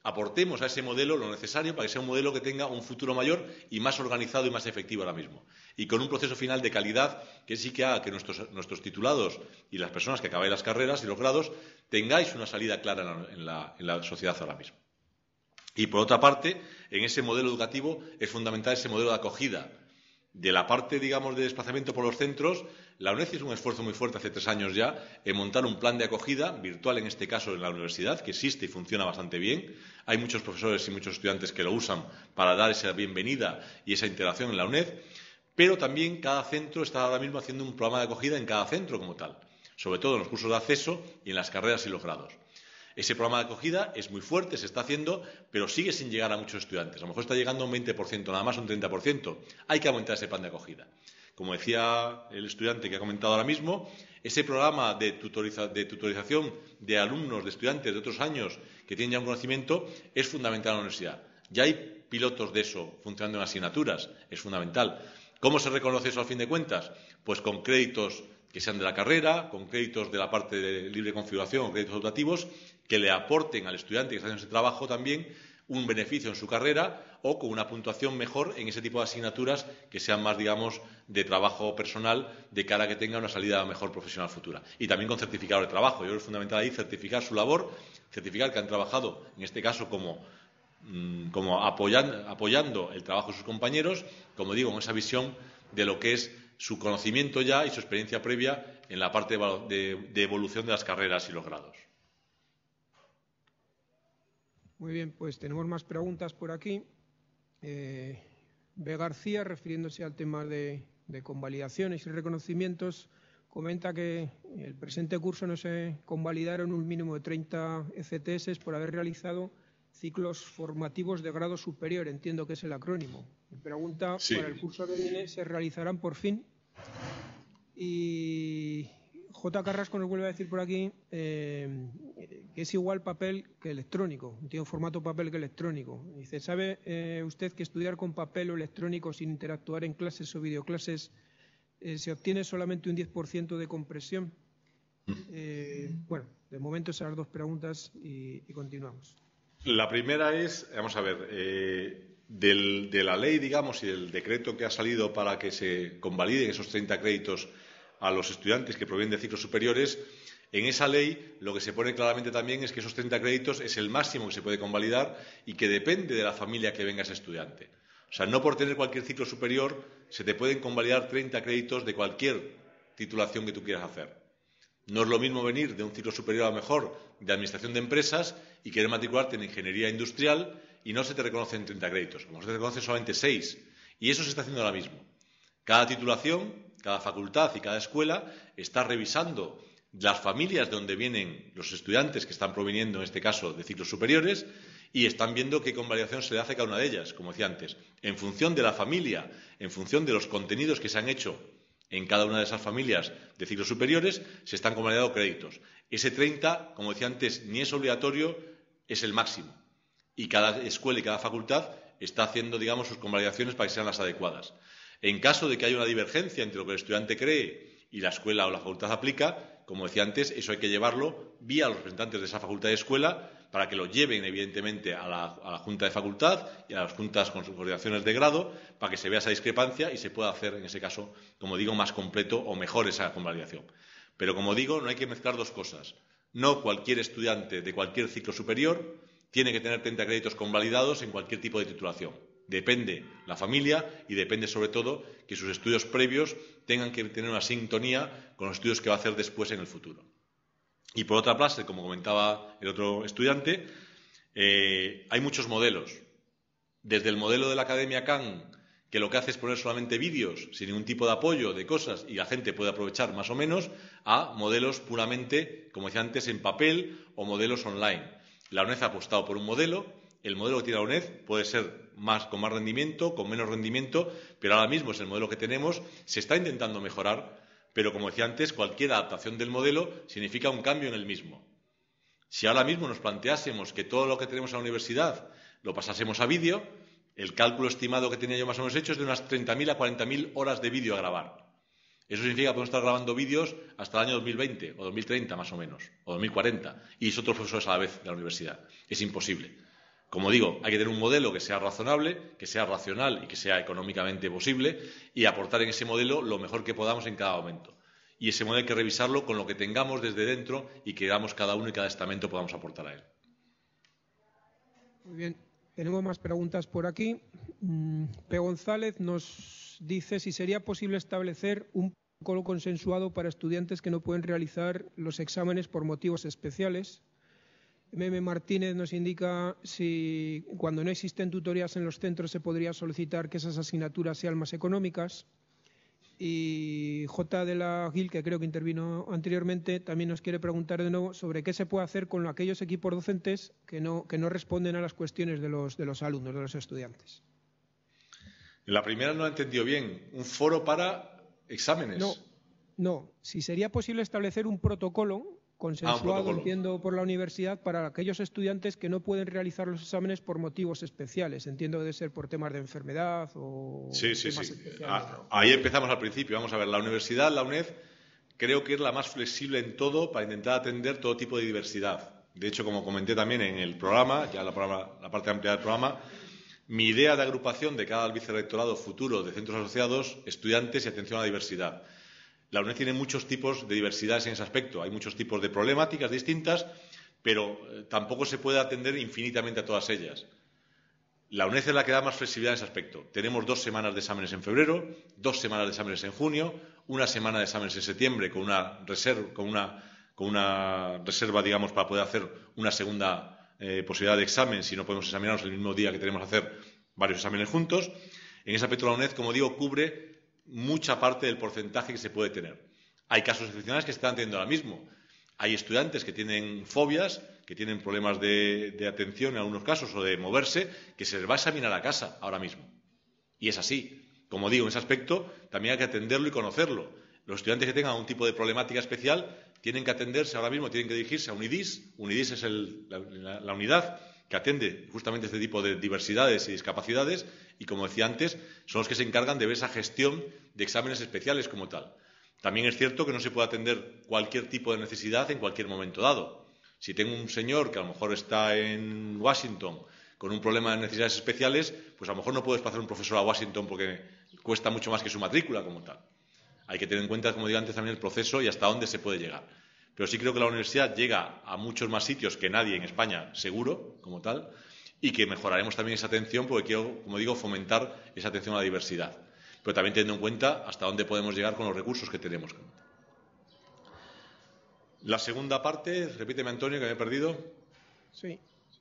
aportemos a ese modelo lo necesario para que sea un modelo que tenga un futuro mayor y más organizado y más efectivo ahora mismo. Y con un proceso final de calidad que sí que haga que nuestros, nuestros titulados y las personas que acabáis las carreras y los grados tengáis una salida clara en la, en la, en la sociedad ahora mismo. Y por otra parte, en ese modelo educativo es fundamental ese modelo de acogida. De la parte, digamos, de desplazamiento por los centros, la UNED hizo un esfuerzo muy fuerte hace tres años ya en montar un plan de acogida, virtual en este caso en la universidad, que existe y funciona bastante bien. Hay muchos profesores y muchos estudiantes que lo usan para dar esa bienvenida y esa interacción en la UNED, pero también cada centro está ahora mismo haciendo un programa de acogida en cada centro como tal, sobre todo en los cursos de acceso y en las carreras y los grados. Ese programa de acogida es muy fuerte, se está haciendo, pero sigue sin llegar a muchos estudiantes. A lo mejor está llegando a un veinte por ciento, nada más un treinta por ciento. Hay que aumentar ese plan de acogida. Como decía el estudiante que ha comentado ahora mismo, ese programa de, tutoriza, de tutorización de alumnos, de estudiantes de otros años que tienen ya un conocimiento, es fundamental en la universidad. Ya hay pilotos de eso funcionando en asignaturas, es fundamental. ¿Cómo se reconoce eso al fin de cuentas? Pues con créditos que sean de la carrera, con créditos de la parte de libre configuración, créditos educativos, que le aporten al estudiante que está haciendo ese trabajo también un beneficio en su carrera o con una puntuación mejor en ese tipo de asignaturas que sean más, digamos, de trabajo personal de cara a que tenga una salida mejor profesional futura. Y también con certificado de trabajo. Yo creo que es fundamental ahí certificar su labor, certificar que han trabajado, en este caso, como, como apoyando, apoyando el trabajo de sus compañeros, como digo, con esa visión de lo que es su conocimiento ya y su experiencia previa en la parte de, de evolución de las carreras y los grados. Muy bien, pues tenemos más preguntas por aquí. Eh, B. García, refiriéndose al tema de, de convalidaciones y reconocimientos, comenta que el presente curso no se convalidaron un mínimo de treinta E C T S por haber realizado ciclos formativos de grado superior, entiendo que es el acrónimo. Me pregunta, sí. ¿Para el curso que viene se realizarán por fin? Y J. Carrasco nos vuelve a decir por aquí eh, que es igual papel que electrónico, tiene formato papel que electrónico. Dice, ¿sabe eh, usted que estudiar con papel o electrónico sin interactuar en clases o videoclases eh, se obtiene solamente un diez por ciento de compresión? Eh, bueno, de momento esas dos preguntas y, y continuamos. La primera es, vamos a ver, eh, del, de la ley, digamos, y del decreto que ha salido para que se convaliden esos treinta créditos a los estudiantes que provienen de ciclos superiores, en esa ley lo que se pone claramente también es que esos treinta créditos es el máximo que se puede convalidar y que depende de la familia que venga ese estudiante. O sea, no por tener cualquier ciclo superior se te pueden convalidar treinta créditos de cualquier titulación que tú quieras hacer. No es lo mismo venir de un ciclo superior a lo mejor de administración de empresas y querer matricularte en ingeniería industrial y no se te reconocen treinta créditos, a lo mejor se te reconocen solamente seis. Y eso se está haciendo ahora mismo. Cada titulación, cada facultad y cada escuela está revisando las familias de donde vienen los estudiantes que están proviniendo, en este caso, de ciclos superiores y están viendo qué convalidación se le hace a cada una de ellas, como decía antes, en función de la familia, en función de los contenidos que se han hecho en cada una de esas familias de ciclos superiores, se están convalidando créditos. Ese treinta, como decía antes, ni es obligatorio, es el máximo. Y cada escuela y cada facultad está haciendo, digamos, sus convalidaciones para que sean las adecuadas. En caso de que haya una divergencia entre lo que el estudiante cree y la escuela o la facultad aplica, como decía antes, eso hay que llevarlo vía los representantes de esa facultad y escuela para que lo lleven, evidentemente, a la, a la Junta de Facultad y a las juntas con sus coordinaciones de grado para que se vea esa discrepancia y se pueda hacer, en ese caso, como digo, más completo o mejor esa convalidación. Pero, como digo, no hay que mezclar dos cosas. No cualquier estudiante de cualquier ciclo superior tiene que tener treinta créditos convalidados en cualquier tipo de titulación. Depende la familia y depende, sobre todo, que sus estudios previos tengan que tener una sintonía con los estudios que va a hacer después en el futuro. Y por otra parte, como comentaba el otro estudiante, eh, hay muchos modelos. Desde el modelo de la Academia Khan, que lo que hace es poner solamente vídeos sin ningún tipo de apoyo de cosas y la gente puede aprovechar más o menos, a modelos puramente, como decía antes, en papel o modelos online. La UNED ha apostado por un modelo. El modelo que tiene la UNED puede ser más, con más rendimiento, con menos rendimiento, pero ahora mismo es el modelo que tenemos. Se está intentando mejorar, pero como decía antes, cualquier adaptación del modelo significa un cambio en el mismo. Si ahora mismo nos planteásemos que todo lo que tenemos en la universidad lo pasásemos a vídeo, el cálculo estimado que tenía yo más o menos hecho es de unas treinta mil a cuarenta mil horas de vídeo a grabar. Eso significa que podemos estar grabando vídeos hasta el año dos mil veinte o dos mil treinta más o menos, o dos mil cuarenta, y son otros profesores a la vez de la universidad. Es imposible. Como digo, hay que tener un modelo que sea razonable, que sea racional y que sea económicamente posible y aportar en ese modelo lo mejor que podamos en cada momento. Y ese modelo hay que revisarlo con lo que tengamos desde dentro y que damos cada uno y cada estamento podamos aportar a él. Muy bien. Tenemos más preguntas por aquí. P. González nos dice si sería posible establecer un protocolo consensuado para estudiantes que no pueden realizar los exámenes por motivos especiales. M M Martínez nos indica si cuando no existen tutorías en los centros se podría solicitar que esas asignaturas sean más económicas. Y J. de la Gil, que creo que intervino anteriormente, también nos quiere preguntar de nuevo sobre qué se puede hacer con aquellos equipos docentes que no, que no responden a las cuestiones de los, de los alumnos, de los estudiantes. La primera no he entendido bien. ¿Un foro para exámenes? No, no. Si sería posible establecer un protocolo consensuado, ah, un protocolo. Entiendo, por la universidad para aquellos estudiantes que no pueden realizar los exámenes por motivos especiales. Entiendo que debe ser por temas de enfermedad o sí, sí, temas sí. especiales. Ah, ahí empezamos al principio. Vamos a ver, la universidad, la UNED, creo que es la más flexible en todo para intentar atender todo tipo de diversidad. De hecho, como comenté también en el programa, ya la, programa, la parte amplia del programa, mi idea de agrupación de cada vicerrectorado futuro de centros asociados, estudiantes y atención a la diversidad. La UNED tiene muchos tipos de diversidades en ese aspecto. Hay muchos tipos de problemáticas distintas, pero tampoco se puede atender infinitamente a todas ellas. La UNED es la que da más flexibilidad en ese aspecto. Tenemos dos semanas de exámenes en febrero, dos semanas de exámenes en junio, una semana de exámenes en septiembre con una reserva, con una, con una reserva, digamos, para poder hacer una segunda eh, posibilidad de examen si no podemos examinarnos el mismo día que tenemos que hacer varios exámenes juntos. En ese aspecto la UNED, como digo, cubre mucha parte del porcentaje que se puede tener. Hay casos excepcionales que se están teniendo ahora mismo. Hay estudiantes que tienen fobias, que tienen problemas de, de atención en algunos casos o de moverse, que se les va a examinar a casa ahora mismo. Y es así. Como digo, en ese aspecto también hay que atenderlo y conocerlo. Los estudiantes que tengan algún tipo de problemática especial tienen que atenderse ahora mismo, tienen que dirigirse a UNIDIS. UNIDIS es el, la, la, la unidad que atiende justamente este tipo de diversidades y discapacidades y, como decía antes, son los que se encargan de ver esa gestión de exámenes especiales como tal. También es cierto que no se puede atender cualquier tipo de necesidad en cualquier momento dado. Si tengo un señor que a lo mejor está en Washington con un problema de necesidades especiales, pues a lo mejor no puedes pasar un profesor a Washington porque cuesta mucho más que su matrícula como tal. Hay que tener en cuenta, como digo antes, también el proceso y hasta dónde se puede llegar. Pero sí creo que la universidad llega a muchos más sitios que nadie en España, seguro, como tal, y que mejoraremos también esa atención porque quiero, como digo, fomentar esa atención a la diversidad. Pero también teniendo en cuenta hasta dónde podemos llegar con los recursos que tenemos. La segunda parte, repíteme, Antonio, que me he perdido. Sí.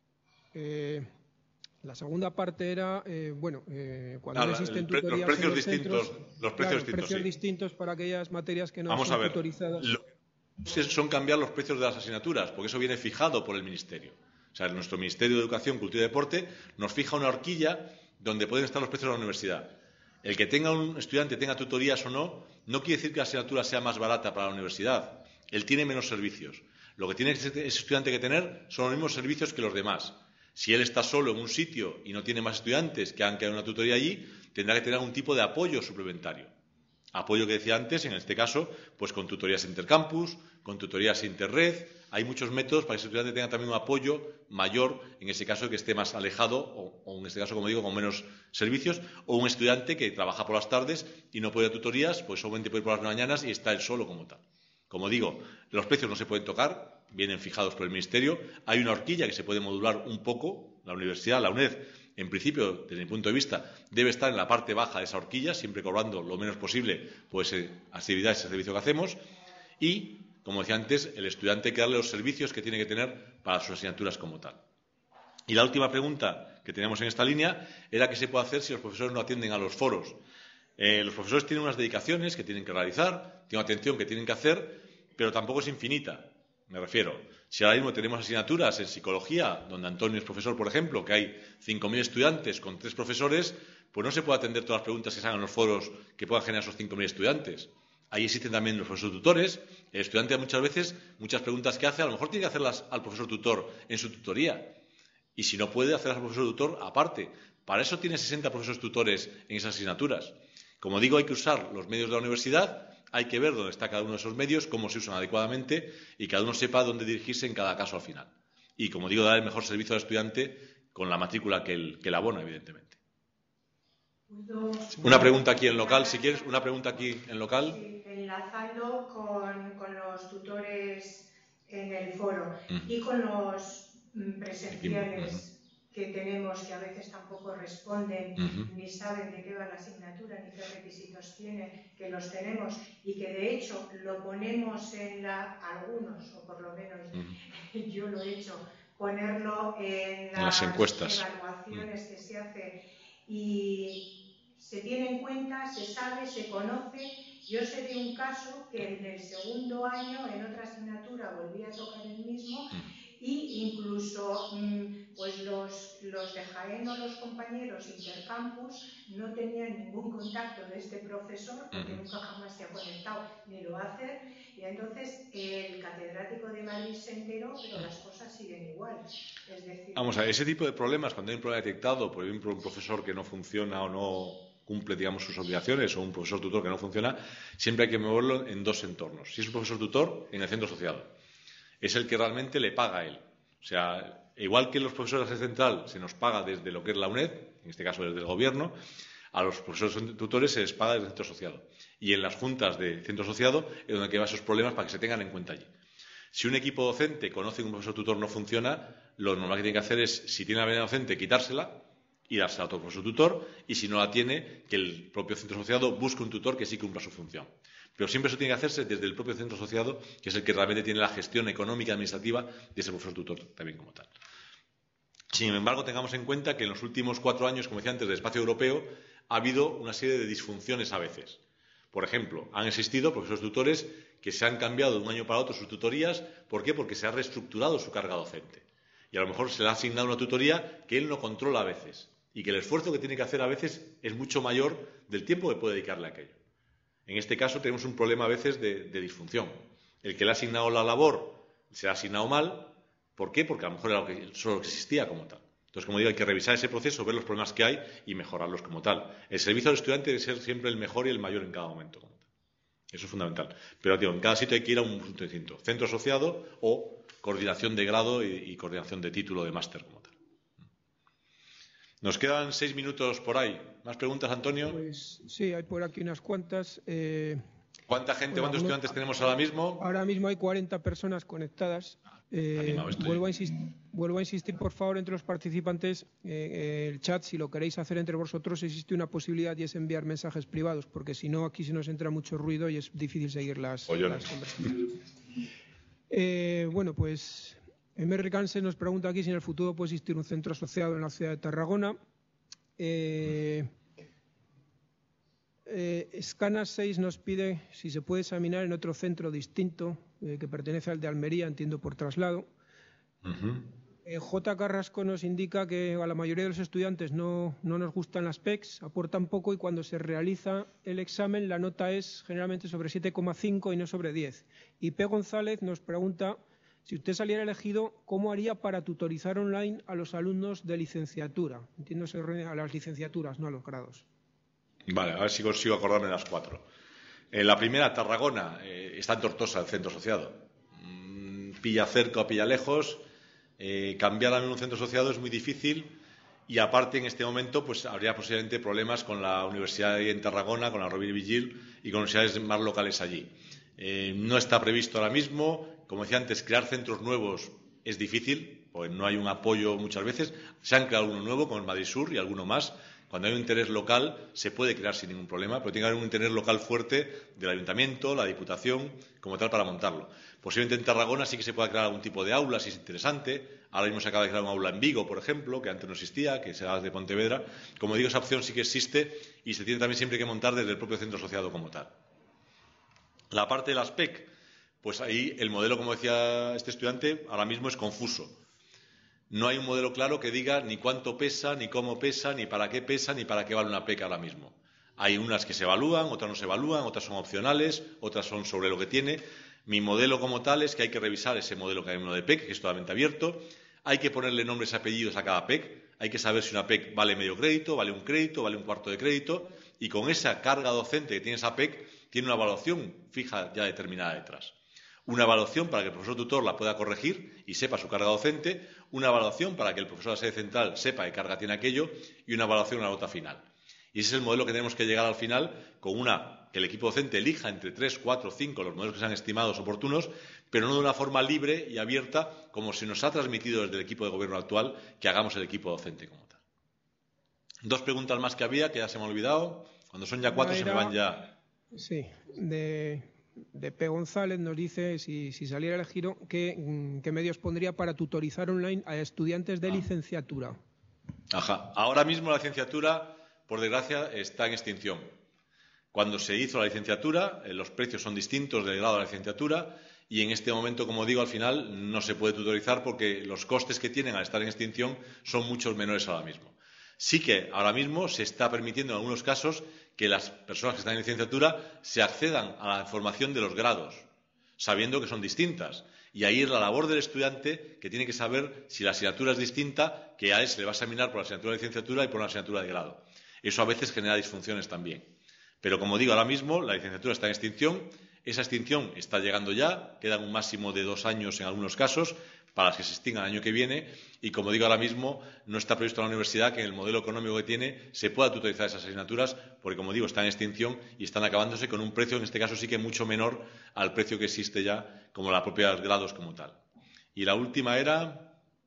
Eh, la segunda parte era, eh, bueno, eh, cuando ah, no existen pre tutorías los precios en los distintos, centros, los precios claro, distintos, precios sí. distintos para aquellas materias que no Vamos son a ver, tutorizadas. Lo, son cambiar los precios de las asignaturas, porque eso viene fijado por el Ministerio. O sea, nuestro Ministerio de Educación, Cultura y Deporte nos fija una horquilla donde pueden estar los precios de la universidad. El que tenga un estudiante, tenga tutorías o no, no quiere decir que la asignatura sea más barata para la universidad. Él tiene menos servicios. Lo que tiene ese estudiante que tener son los mismos servicios que los demás. Si él está solo en un sitio y no tiene más estudiantes que han quedado en una tutoría allí, tendrá que tener algún tipo de apoyo suplementario. Apoyo que decía antes, en este caso, pues con tutorías intercampus, con tutorías interred. Hay muchos métodos para que ese estudiante tenga también un apoyo mayor, en ese caso que esté más alejado, o, o en este caso, como digo, con menos servicios, o un estudiante que trabaja por las tardes y no puede ir a tutorías, pues solamente puede ir por las mañanas y está él solo como tal. Como digo, los precios no se pueden tocar, vienen fijados por el Ministerio. Hay una horquilla que se puede modular un poco. La universidad, la UNED, en principio, desde mi punto de vista, debe estar en la parte baja de esa horquilla, siempre cobrando lo menos posible por esa actividad, ese servicio que hacemos. Y, como decía antes, el estudiante hay que darle los servicios que tiene que tener para sus asignaturas como tal. Y la última pregunta que teníamos en esta línea era qué se puede hacer si los profesores no atienden a los foros. Eh, los profesores tienen unas dedicaciones que tienen que realizar, tienen atención que tienen que hacer, pero tampoco es infinita. Me refiero, si ahora mismo tenemos asignaturas en psicología, donde Antonio es profesor, por ejemplo, que hay cinco mil estudiantes con tres profesores, pues no se puede atender todas las preguntas que se hagan en los foros que puedan generar esos cinco mil estudiantes. Ahí existen también los profesores tutores. El estudiante muchas veces, muchas preguntas que hace, a lo mejor tiene que hacerlas al profesor tutor en su tutoría. Y si no puede, hacerlas al profesor tutor aparte. Para eso tiene sesenta profesores tutores en esas asignaturas. Como digo, hay que usar los medios de la universidad. Hay que ver dónde está cada uno de esos medios, cómo se usan adecuadamente y cada uno sepa dónde dirigirse en cada caso al final. Y, como digo, dar el mejor servicio al estudiante con la matrícula que él, que él abona, evidentemente. Una pregunta aquí en local, si quieres, una pregunta aquí en local. Sí, enlazando con, con los tutores en el foro uh-huh. y con los mm, presenciales uh-huh. que tenemos, que a veces tampoco responden uh-huh. ni saben de qué va la asignatura ni qué requisitos tiene, que los tenemos y que de hecho lo ponemos en la, algunos, o por lo menos uh-huh. yo lo he hecho, ponerlo en las, en las encuestas, evaluaciones uh-huh. que se hace y se tiene en cuenta, se sabe, se conoce. Yo sé de un caso que en el segundo año, en otra asignatura, volví a tocar el mismo y incluso pues los, los de Jaén o los compañeros intercampus no tenían ningún contacto de este profesor porque nunca jamás se ha conectado ni lo va a hacer. Y entonces el catedrático de Madrid se enteró, pero las cosas siguen igual. Es decir, vamos a ver, ese tipo de problemas, cuando hay un problema detectado, por ejemplo, un profesor que no funciona o no cumple, digamos, sus obligaciones o un profesor tutor que no funciona, siempre hay que moverlo en dos entornos. Si es un profesor tutor, en el centro asociado. Es el que realmente le paga a él. O sea, igual que los profesores de central se nos paga desde lo que es la UNED, en este caso desde el gobierno, a los profesores tutores se les paga desde el centro asociado. Y en las juntas de centro asociado es donde quedan esos problemas para que se tengan en cuenta allí. Si un equipo docente conoce que un profesor tutor no funciona, lo normal que tiene que hacer es, si tiene la vena docente, quitársela y dársela a otro profesor tutor, y si no la tiene, que el propio centro asociado busque un tutor que sí cumpla su función. Pero siempre eso tiene que hacerse desde el propio centro asociado, que es el que realmente tiene la gestión económica y administrativa de ese profesor tutor también como tal. Sin embargo, tengamos en cuenta que en los últimos cuatro años, como decía antes, del espacio europeo, ha habido una serie de disfunciones a veces. Por ejemplo, han existido profesores tutores que se han cambiado de un año para otro sus tutorías. ¿Por qué? Porque se ha reestructurado su carga docente. Y a lo mejor se le ha asignado una tutoría que él no controla a veces. Y que el esfuerzo que tiene que hacer a veces es mucho mayor del tiempo que puede dedicarle a aquello. En este caso tenemos un problema a veces de, de disfunción. El que le ha asignado la labor se ha asignado mal. ¿Por qué? Porque a lo mejor era lo que, solo lo que existía como tal. Entonces, como digo, hay que revisar ese proceso, ver los problemas que hay y mejorarlos como tal. El servicio al estudiante debe ser siempre el mejor y el mayor en cada momento como tal. Eso es fundamental. Pero, tío, en cada sitio hay que ir a un punto distinto. Centro asociado o coordinación de grado y, y coordinación de título de máster como tal. Nos quedan seis minutos por ahí. ¿Más preguntas, Antonio? Pues sí, hay por aquí unas cuantas. Eh, ¿Cuánta gente, bueno, cuántos estudiantes tenemos ahora mismo? Ahora mismo hay cuarenta personas conectadas. Eh, vuelvo, a insistir, vuelvo a insistir, por favor, entre los participantes, eh, el chat, si lo queréis hacer entre vosotros, existe una posibilidad y es enviar mensajes privados, porque si no, aquí se nos entra mucho ruido y es difícil seguir las, las conversaciones. Eh, bueno, pues M R Canse nos pregunta aquí si en el futuro puede existir un centro asociado en la ciudad de Tarragona. Eh, eh, Escana seis nos pide si se puede examinar en otro centro distinto eh, que pertenece al de Almería, entiendo por traslado. Uh-huh. eh, J. Carrasco nos indica que a la mayoría de los estudiantes no, no nos gustan las P E Cs, aportan poco y cuando se realiza el examen la nota es generalmente sobre siete coma cinco y no sobre diez. Y P. González nos pregunta si usted saliera elegido, ¿cómo haría para tutorizar online a los alumnos de licenciatura? Entiendo a las licenciaturas, no a los grados. Vale, a ver si consigo acordarme de las cuatro. Eh, la primera, Tarragona, eh, está en Tortosa, el centro asociado. Mm, pilla cerca o pilla lejos. Eh, cambiar a un centro asociado es muy difícil y aparte en este momento pues habría posiblemente problemas con la universidad en Tarragona, con la Rovira y Vigil y con universidades más locales allí. Eh, no está previsto ahora mismo. Como decía antes, crear centros nuevos es difícil, pues no hay un apoyo muchas veces. Se han creado uno nuevo, como el Madrid Sur y alguno más. Cuando hay un interés local se puede crear sin ningún problema, pero tiene que haber un interés local fuerte del ayuntamiento, la diputación, como tal, para montarlo. Posiblemente en Tarragona sí que se pueda crear algún tipo de aula, si es interesante. Ahora mismo se acaba de crear un aula en Vigo, por ejemplo, que antes no existía, que se da de Pontevedra. Como digo, esa opción sí que existe y se tiene también siempre que montar desde el propio centro asociado como tal. La parte de las P E C, pues ahí el modelo, como decía este estudiante, ahora mismo es confuso. No hay un modelo claro que diga ni cuánto pesa, ni cómo pesa, ni para qué pesa, ni para qué vale una P E C ahora mismo. Hay unas que se evalúan, otras no se evalúan, otras son opcionales, otras son sobre lo que tiene. Mi modelo como tal es que hay que revisar ese modelo que hay uno de P E C, que es totalmente abierto. Hay que ponerle nombres y apellidos a cada P E C. Hay que saber si una P E C vale medio crédito, vale un crédito, vale un cuarto de crédito. Y con esa carga docente que tiene esa P E C, tiene una evaluación fija ya determinada detrás. Una evaluación para que el profesor tutor la pueda corregir y sepa su carga docente, una evaluación para que el profesor de la sede central sepa qué carga tiene aquello y una evaluación, una nota final. Y ese es el modelo que tenemos que llegar al final con una que el equipo docente elija entre tres, cuatro, cinco los modelos que sean estimados oportunos, pero no de una forma libre y abierta como se nos ha transmitido desde el equipo de gobierno actual que hagamos el equipo docente como tal. Dos preguntas más que había que ya se me han olvidado. Cuando son ya cuatro se me van ya. Sí, de... de P. González nos dice, si, si saliera el giro, ¿qué, qué medios pondría para tutorizar online a estudiantes de ah. licenciatura? Ajá. Ahora mismo la licenciatura, por desgracia, está en extinción. Cuando se hizo la licenciatura, eh, los precios son distintos del grado de la licenciatura y en este momento, como digo, al final no se puede tutorizar porque los costes que tienen al estar en extinción son muchos menores ahora mismo. Sí que ahora mismo se está permitiendo en algunos casos que las personas que están en licenciatura se accedan a la formación de los grados, sabiendo que son distintas. Y ahí es la labor del estudiante que tiene que saber si la asignatura es distinta, que a él se le va a examinar por la asignatura de licenciatura y por la asignatura de grado. Eso a veces genera disfunciones también. Pero como digo, ahora mismo la licenciatura está en extinción. Esa extinción está llegando ya, quedan un máximo de dos años en algunos casos, para las que se extingan el año que viene y, como digo, ahora mismo no está previsto en la universidad que en el modelo económico que tiene se pueda tutorizar esas asignaturas porque, como digo, están en extinción y están acabándose con un precio, en este caso sí que mucho menor al precio que existe ya como la propia grados como tal. Y la última era...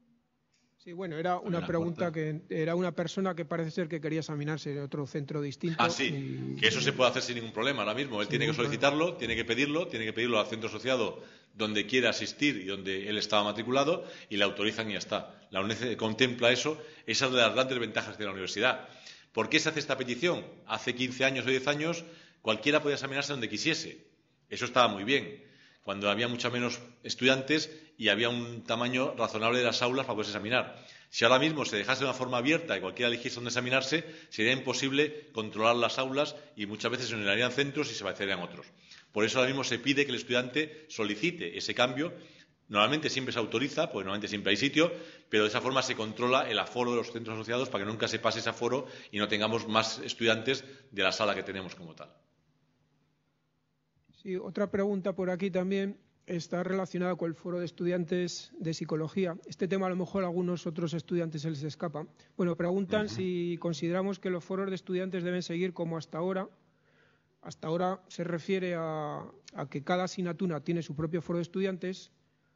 Sí, bueno, era una la pregunta cuarta. que era una persona que parece ser que quería examinarse en otro centro distinto. Ah, sí, y... que eso se puede hacer sin ningún problema ahora mismo. Él tiene que solicitarlo, tiene que pedirlo, tiene que pedirlo al centro asociado donde quiere asistir y donde él estaba matriculado y le autorizan y ya está. La UNED contempla eso. Esa es de las grandes ventajas de la universidad. ¿Por qué se hace esta petición? Hace quince años o diez años cualquiera podía examinarse donde quisiese. Eso estaba muy bien. Cuando había mucho menos estudiantes y había un tamaño razonable de las aulas para poderse examinar. Si ahora mismo se dejase de una forma abierta y cualquiera eligiese dónde examinarse, sería imposible controlar las aulas y muchas veces se unirían centros y se vaciarían otros. Por eso ahora mismo se pide que el estudiante solicite ese cambio. Normalmente siempre se autoriza, porque normalmente siempre hay sitio, pero de esa forma se controla el aforo de los centros asociados para que nunca se pase ese aforo y no tengamos más estudiantes de la sala que tenemos como tal. Sí, otra pregunta por aquí también está relacionada con el foro de estudiantes de psicología. Este tema a lo mejor a algunos otros estudiantes se les escapa. Bueno, preguntan uh-huh. si consideramos que los foros de estudiantes deben seguir como hasta ahora. Hasta ahora se refiere a, a que cada asignatura tiene su propio foro de estudiantes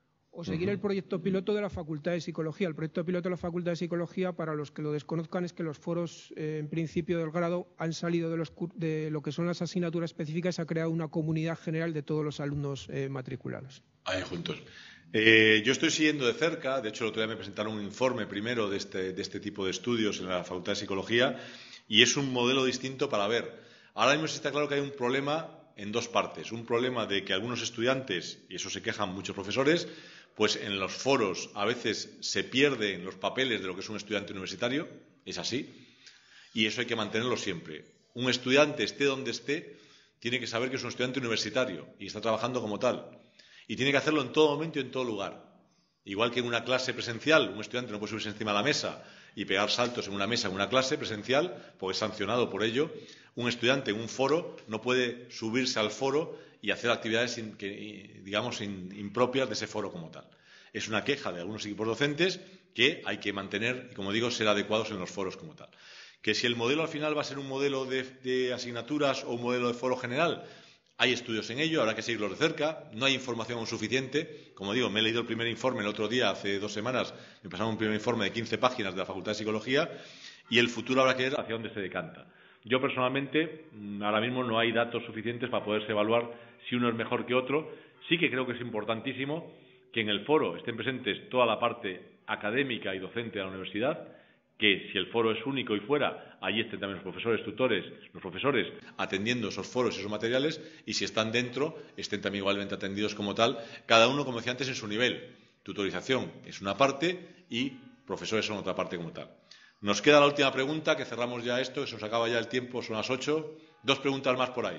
o seguir uh-huh. el proyecto piloto de la Facultad de Psicología. El proyecto piloto de la Facultad de Psicología, para los que lo desconozcan, es que los foros, eh, en principio del grado, han salido de, los, de lo que son las asignaturas específicas y se ha creado una comunidad general de todos los alumnos eh, matriculados. Ahí juntos. Eh, yo estoy siguiendo de cerca, de hecho el otro día me presentaron un informe primero de este, de este tipo de estudios en la Facultad de Psicología y es un modelo distinto para ver. Ahora mismo sí está claro que hay un problema en dos partes. Un problema de que algunos estudiantes, y eso se quejan muchos profesores, pues en los foros a veces se pierden los papeles de lo que es un estudiante universitario, es así, y eso hay que mantenerlo siempre. Un estudiante, esté donde esté, tiene que saber que es un estudiante universitario y está trabajando como tal. Y tiene que hacerlo en todo momento y en todo lugar. Igual que en una clase presencial, un estudiante no puede subirse encima de la mesa y pegar saltos en una mesa en una clase presencial, porque es sancionado por ello. Un estudiante en un foro no puede subirse al foro y hacer actividades in, que, digamos, in, impropias de ese foro como tal. Es una queja de algunos equipos docentes que hay que mantener y, como digo, ser adecuados en los foros como tal. Que si el modelo al final va a ser un modelo de, de asignaturas o un modelo de foro general, hay estudios en ello, habrá que seguirlos de cerca, no hay información suficiente. Como digo, me he leído el primer informe el otro día, hace dos semanas, me pasaron un primer informe de quince páginas de la Facultad de Psicología y el futuro habrá que ver hacia dónde se decanta. Yo personalmente, ahora mismo no hay datos suficientes para poderse evaluar si uno es mejor que otro. Sí que creo que es importantísimo que en el foro estén presentes toda la parte académica y docente de la universidad, que si el foro es único y fuera, allí estén también los profesores, tutores, los profesores atendiendo esos foros y esos materiales, y si están dentro, estén también igualmente atendidos como tal, cada uno, como decía antes, en su nivel. Tutorización es una parte y profesores son otra parte como tal. Nos queda la última pregunta, que cerramos ya esto, que se nos acaba ya el tiempo, son las ocho. Dos preguntas más por ahí.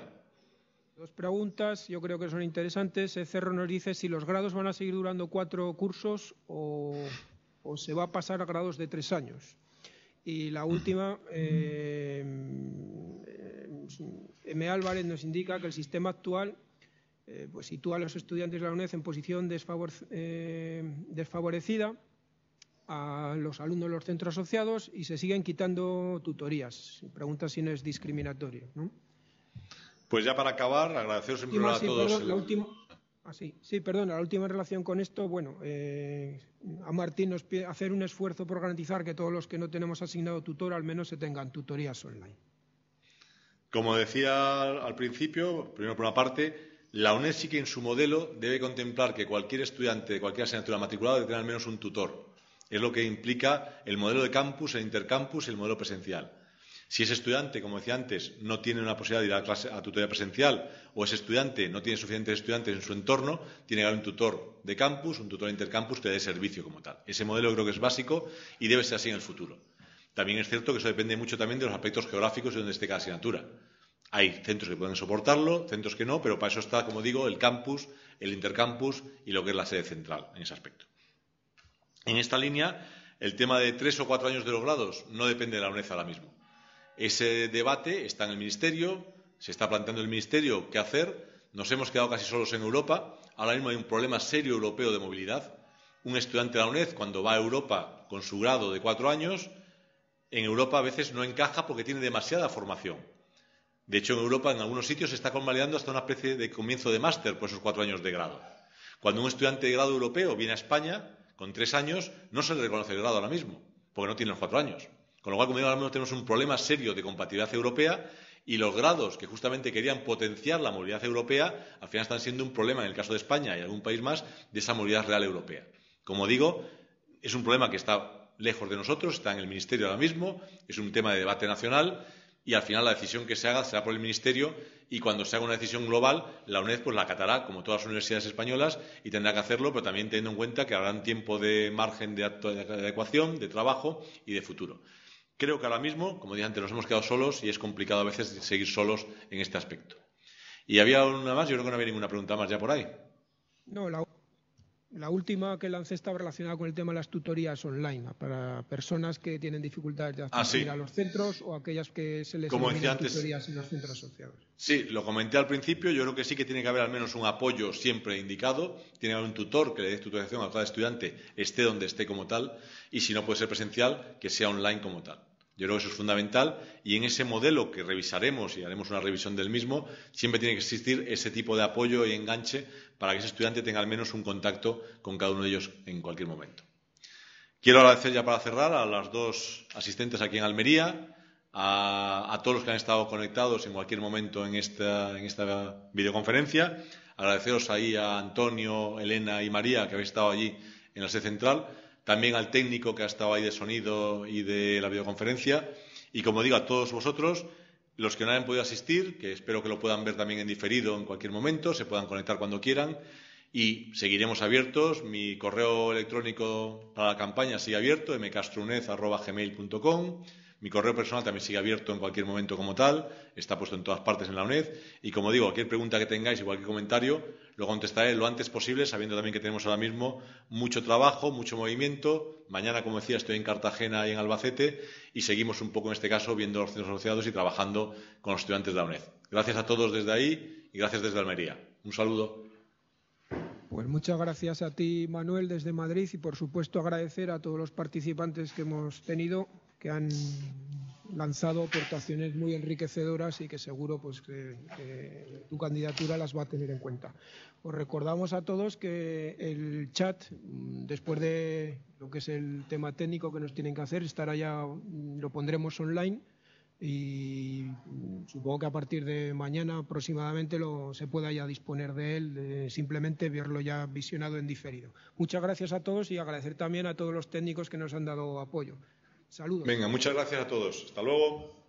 Dos preguntas, yo creo que son interesantes. Cerro nos dice si los grados van a seguir durando cuatro cursos o, o se va a pasar a grados de tres años. Y la última, eh, M. Álvarez nos indica que el sistema actual eh, pues sitúa a los estudiantes de la UNED en posición desfavor eh, desfavorecida a los alumnos de los centros asociados y se siguen quitando tutorías. Pregunta si no es discriminatorio, ¿no? Pues ya para acabar, agradeceros siempre a sí, todos. Perdón, la última, ah, sí, sí, perdona, la última en relación con esto, bueno, eh, a Martín nos pide hacer un esfuerzo por garantizar que todos los que no tenemos asignado tutor al menos se tengan tutorías online. Como decía al principio, primero por una parte, la UNED sí que en su modelo debe contemplar que cualquier estudiante de cualquier asignatura matriculada debe tener al menos un tutor. Es lo que implica el modelo de campus, el intercampus y el modelo presencial. Si ese estudiante, como decía antes, no tiene una posibilidad de ir a, clase, a tutoría presencial o ese estudiante no tiene suficientes estudiantes en su entorno, tiene que haber un tutor de campus, un tutor de intercampus que dé servicio como tal. Ese modelo creo que es básico y debe ser así en el futuro. También es cierto que eso depende mucho también de los aspectos geográficos de donde esté cada asignatura. Hay centros que pueden soportarlo, centros que no, pero para eso está, como digo, el campus, el intercampus y lo que es la sede central en ese aspecto. En esta línea, el tema de tres o cuatro años de los grados no depende de la UNED ahora mismo. Ese debate está en el Ministerio, se está planteando el Ministerio qué hacer. Nos hemos quedado casi solos en Europa. Ahora mismo hay un problema serio europeo de movilidad. Un estudiante de la UNED, cuando va a Europa con su grado de cuatro años, en Europa a veces no encaja porque tiene demasiada formación. De hecho, en Europa, en algunos sitios, se está convalidando hasta una especie de comienzo de máster por esos cuatro años de grado. Cuando un estudiante de grado europeo viene a España, con tres años, no se le reconoce el grado ahora mismo, porque no tiene los cuatro años. Con lo cual, como digo, ahora mismo tenemos un problema serio de compatibilidad europea y los grados que justamente querían potenciar la movilidad europea, al final están siendo un problema, en el caso de España y algún país más, de esa movilidad real europea. Como digo, es un problema que está lejos de nosotros, está en el Ministerio ahora mismo, es un tema de debate nacional y al final la decisión que se haga será por el Ministerio y cuando se haga una decisión global, la UNED pues la acatará, como todas las universidades españolas, y tendrá que hacerlo, pero también teniendo en cuenta que habrá un tiempo de margen de adecuación, de trabajo y de futuro. Creo que ahora mismo, como dije antes, nos hemos quedado solos y es complicado a veces seguir solos en este aspecto. Y había una más, yo creo que no había ninguna pregunta más ya por ahí. No, la, la última que lancé estaba relacionada con el tema de las tutorías online para personas que tienen dificultades de acceder ah, sí. a los centros o aquellas que se les como decía antes, tutorías en los centros asociados. Sí, lo comenté al principio, yo creo que sí que tiene que haber al menos un apoyo siempre indicado, tiene que haber un tutor que le dé tutorización a cada estudiante, esté donde esté como tal, y si no puede ser presencial, que sea online como tal. Yo creo que eso es fundamental y en ese modelo que revisaremos y haremos una revisión del mismo, siempre tiene que existir ese tipo de apoyo y enganche para que ese estudiante tenga al menos un contacto con cada uno de ellos en cualquier momento. Quiero agradecer ya para cerrar a las dos asistentes aquí en Almería, a, a todos los que han estado conectados en cualquier momento en esta, en esta videoconferencia. Agradeceros ahí a Antonio, Elena y María que habéis estado allí en la sede central. También al técnico que ha estado ahí de sonido y de la videoconferencia. Y como digo, a todos vosotros, los que no hayan podido asistir, que espero que lo puedan ver también en diferido en cualquier momento, se puedan conectar cuando quieran. Y seguiremos abiertos. Mi correo electrónico para la campaña sigue abierto, m castrunez arroba gmail punto com. Mi correo personal también sigue abierto en cualquier momento como tal, está puesto en todas partes en la UNED y, como digo, cualquier pregunta que tengáis y cualquier comentario lo contestaré lo antes posible, sabiendo también que tenemos ahora mismo mucho trabajo, mucho movimiento. Mañana, como decía, estoy en Cartagena y en Albacete y seguimos un poco en este caso viendo los centros asociados y trabajando con los estudiantes de la UNED. Gracias a todos desde ahí y gracias desde Almería. Un saludo. Pues muchas gracias a ti, Manuel, desde Madrid y, por supuesto, agradecer a todos los participantes que hemos tenido, que han lanzado aportaciones muy enriquecedoras y que seguro pues, que, que tu candidatura las va a tener en cuenta. Os recordamos a todos que el chat, después de lo que es el tema técnico que nos tienen que hacer, estará ya, lo pondremos online y supongo que a partir de mañana aproximadamente lo, se pueda ya disponer de él, de simplemente verlo ya visionado en diferido. Muchas gracias a todos y agradecer también a todos los técnicos que nos han dado apoyo. Saludos. Venga, muchas gracias a todos. Hasta luego.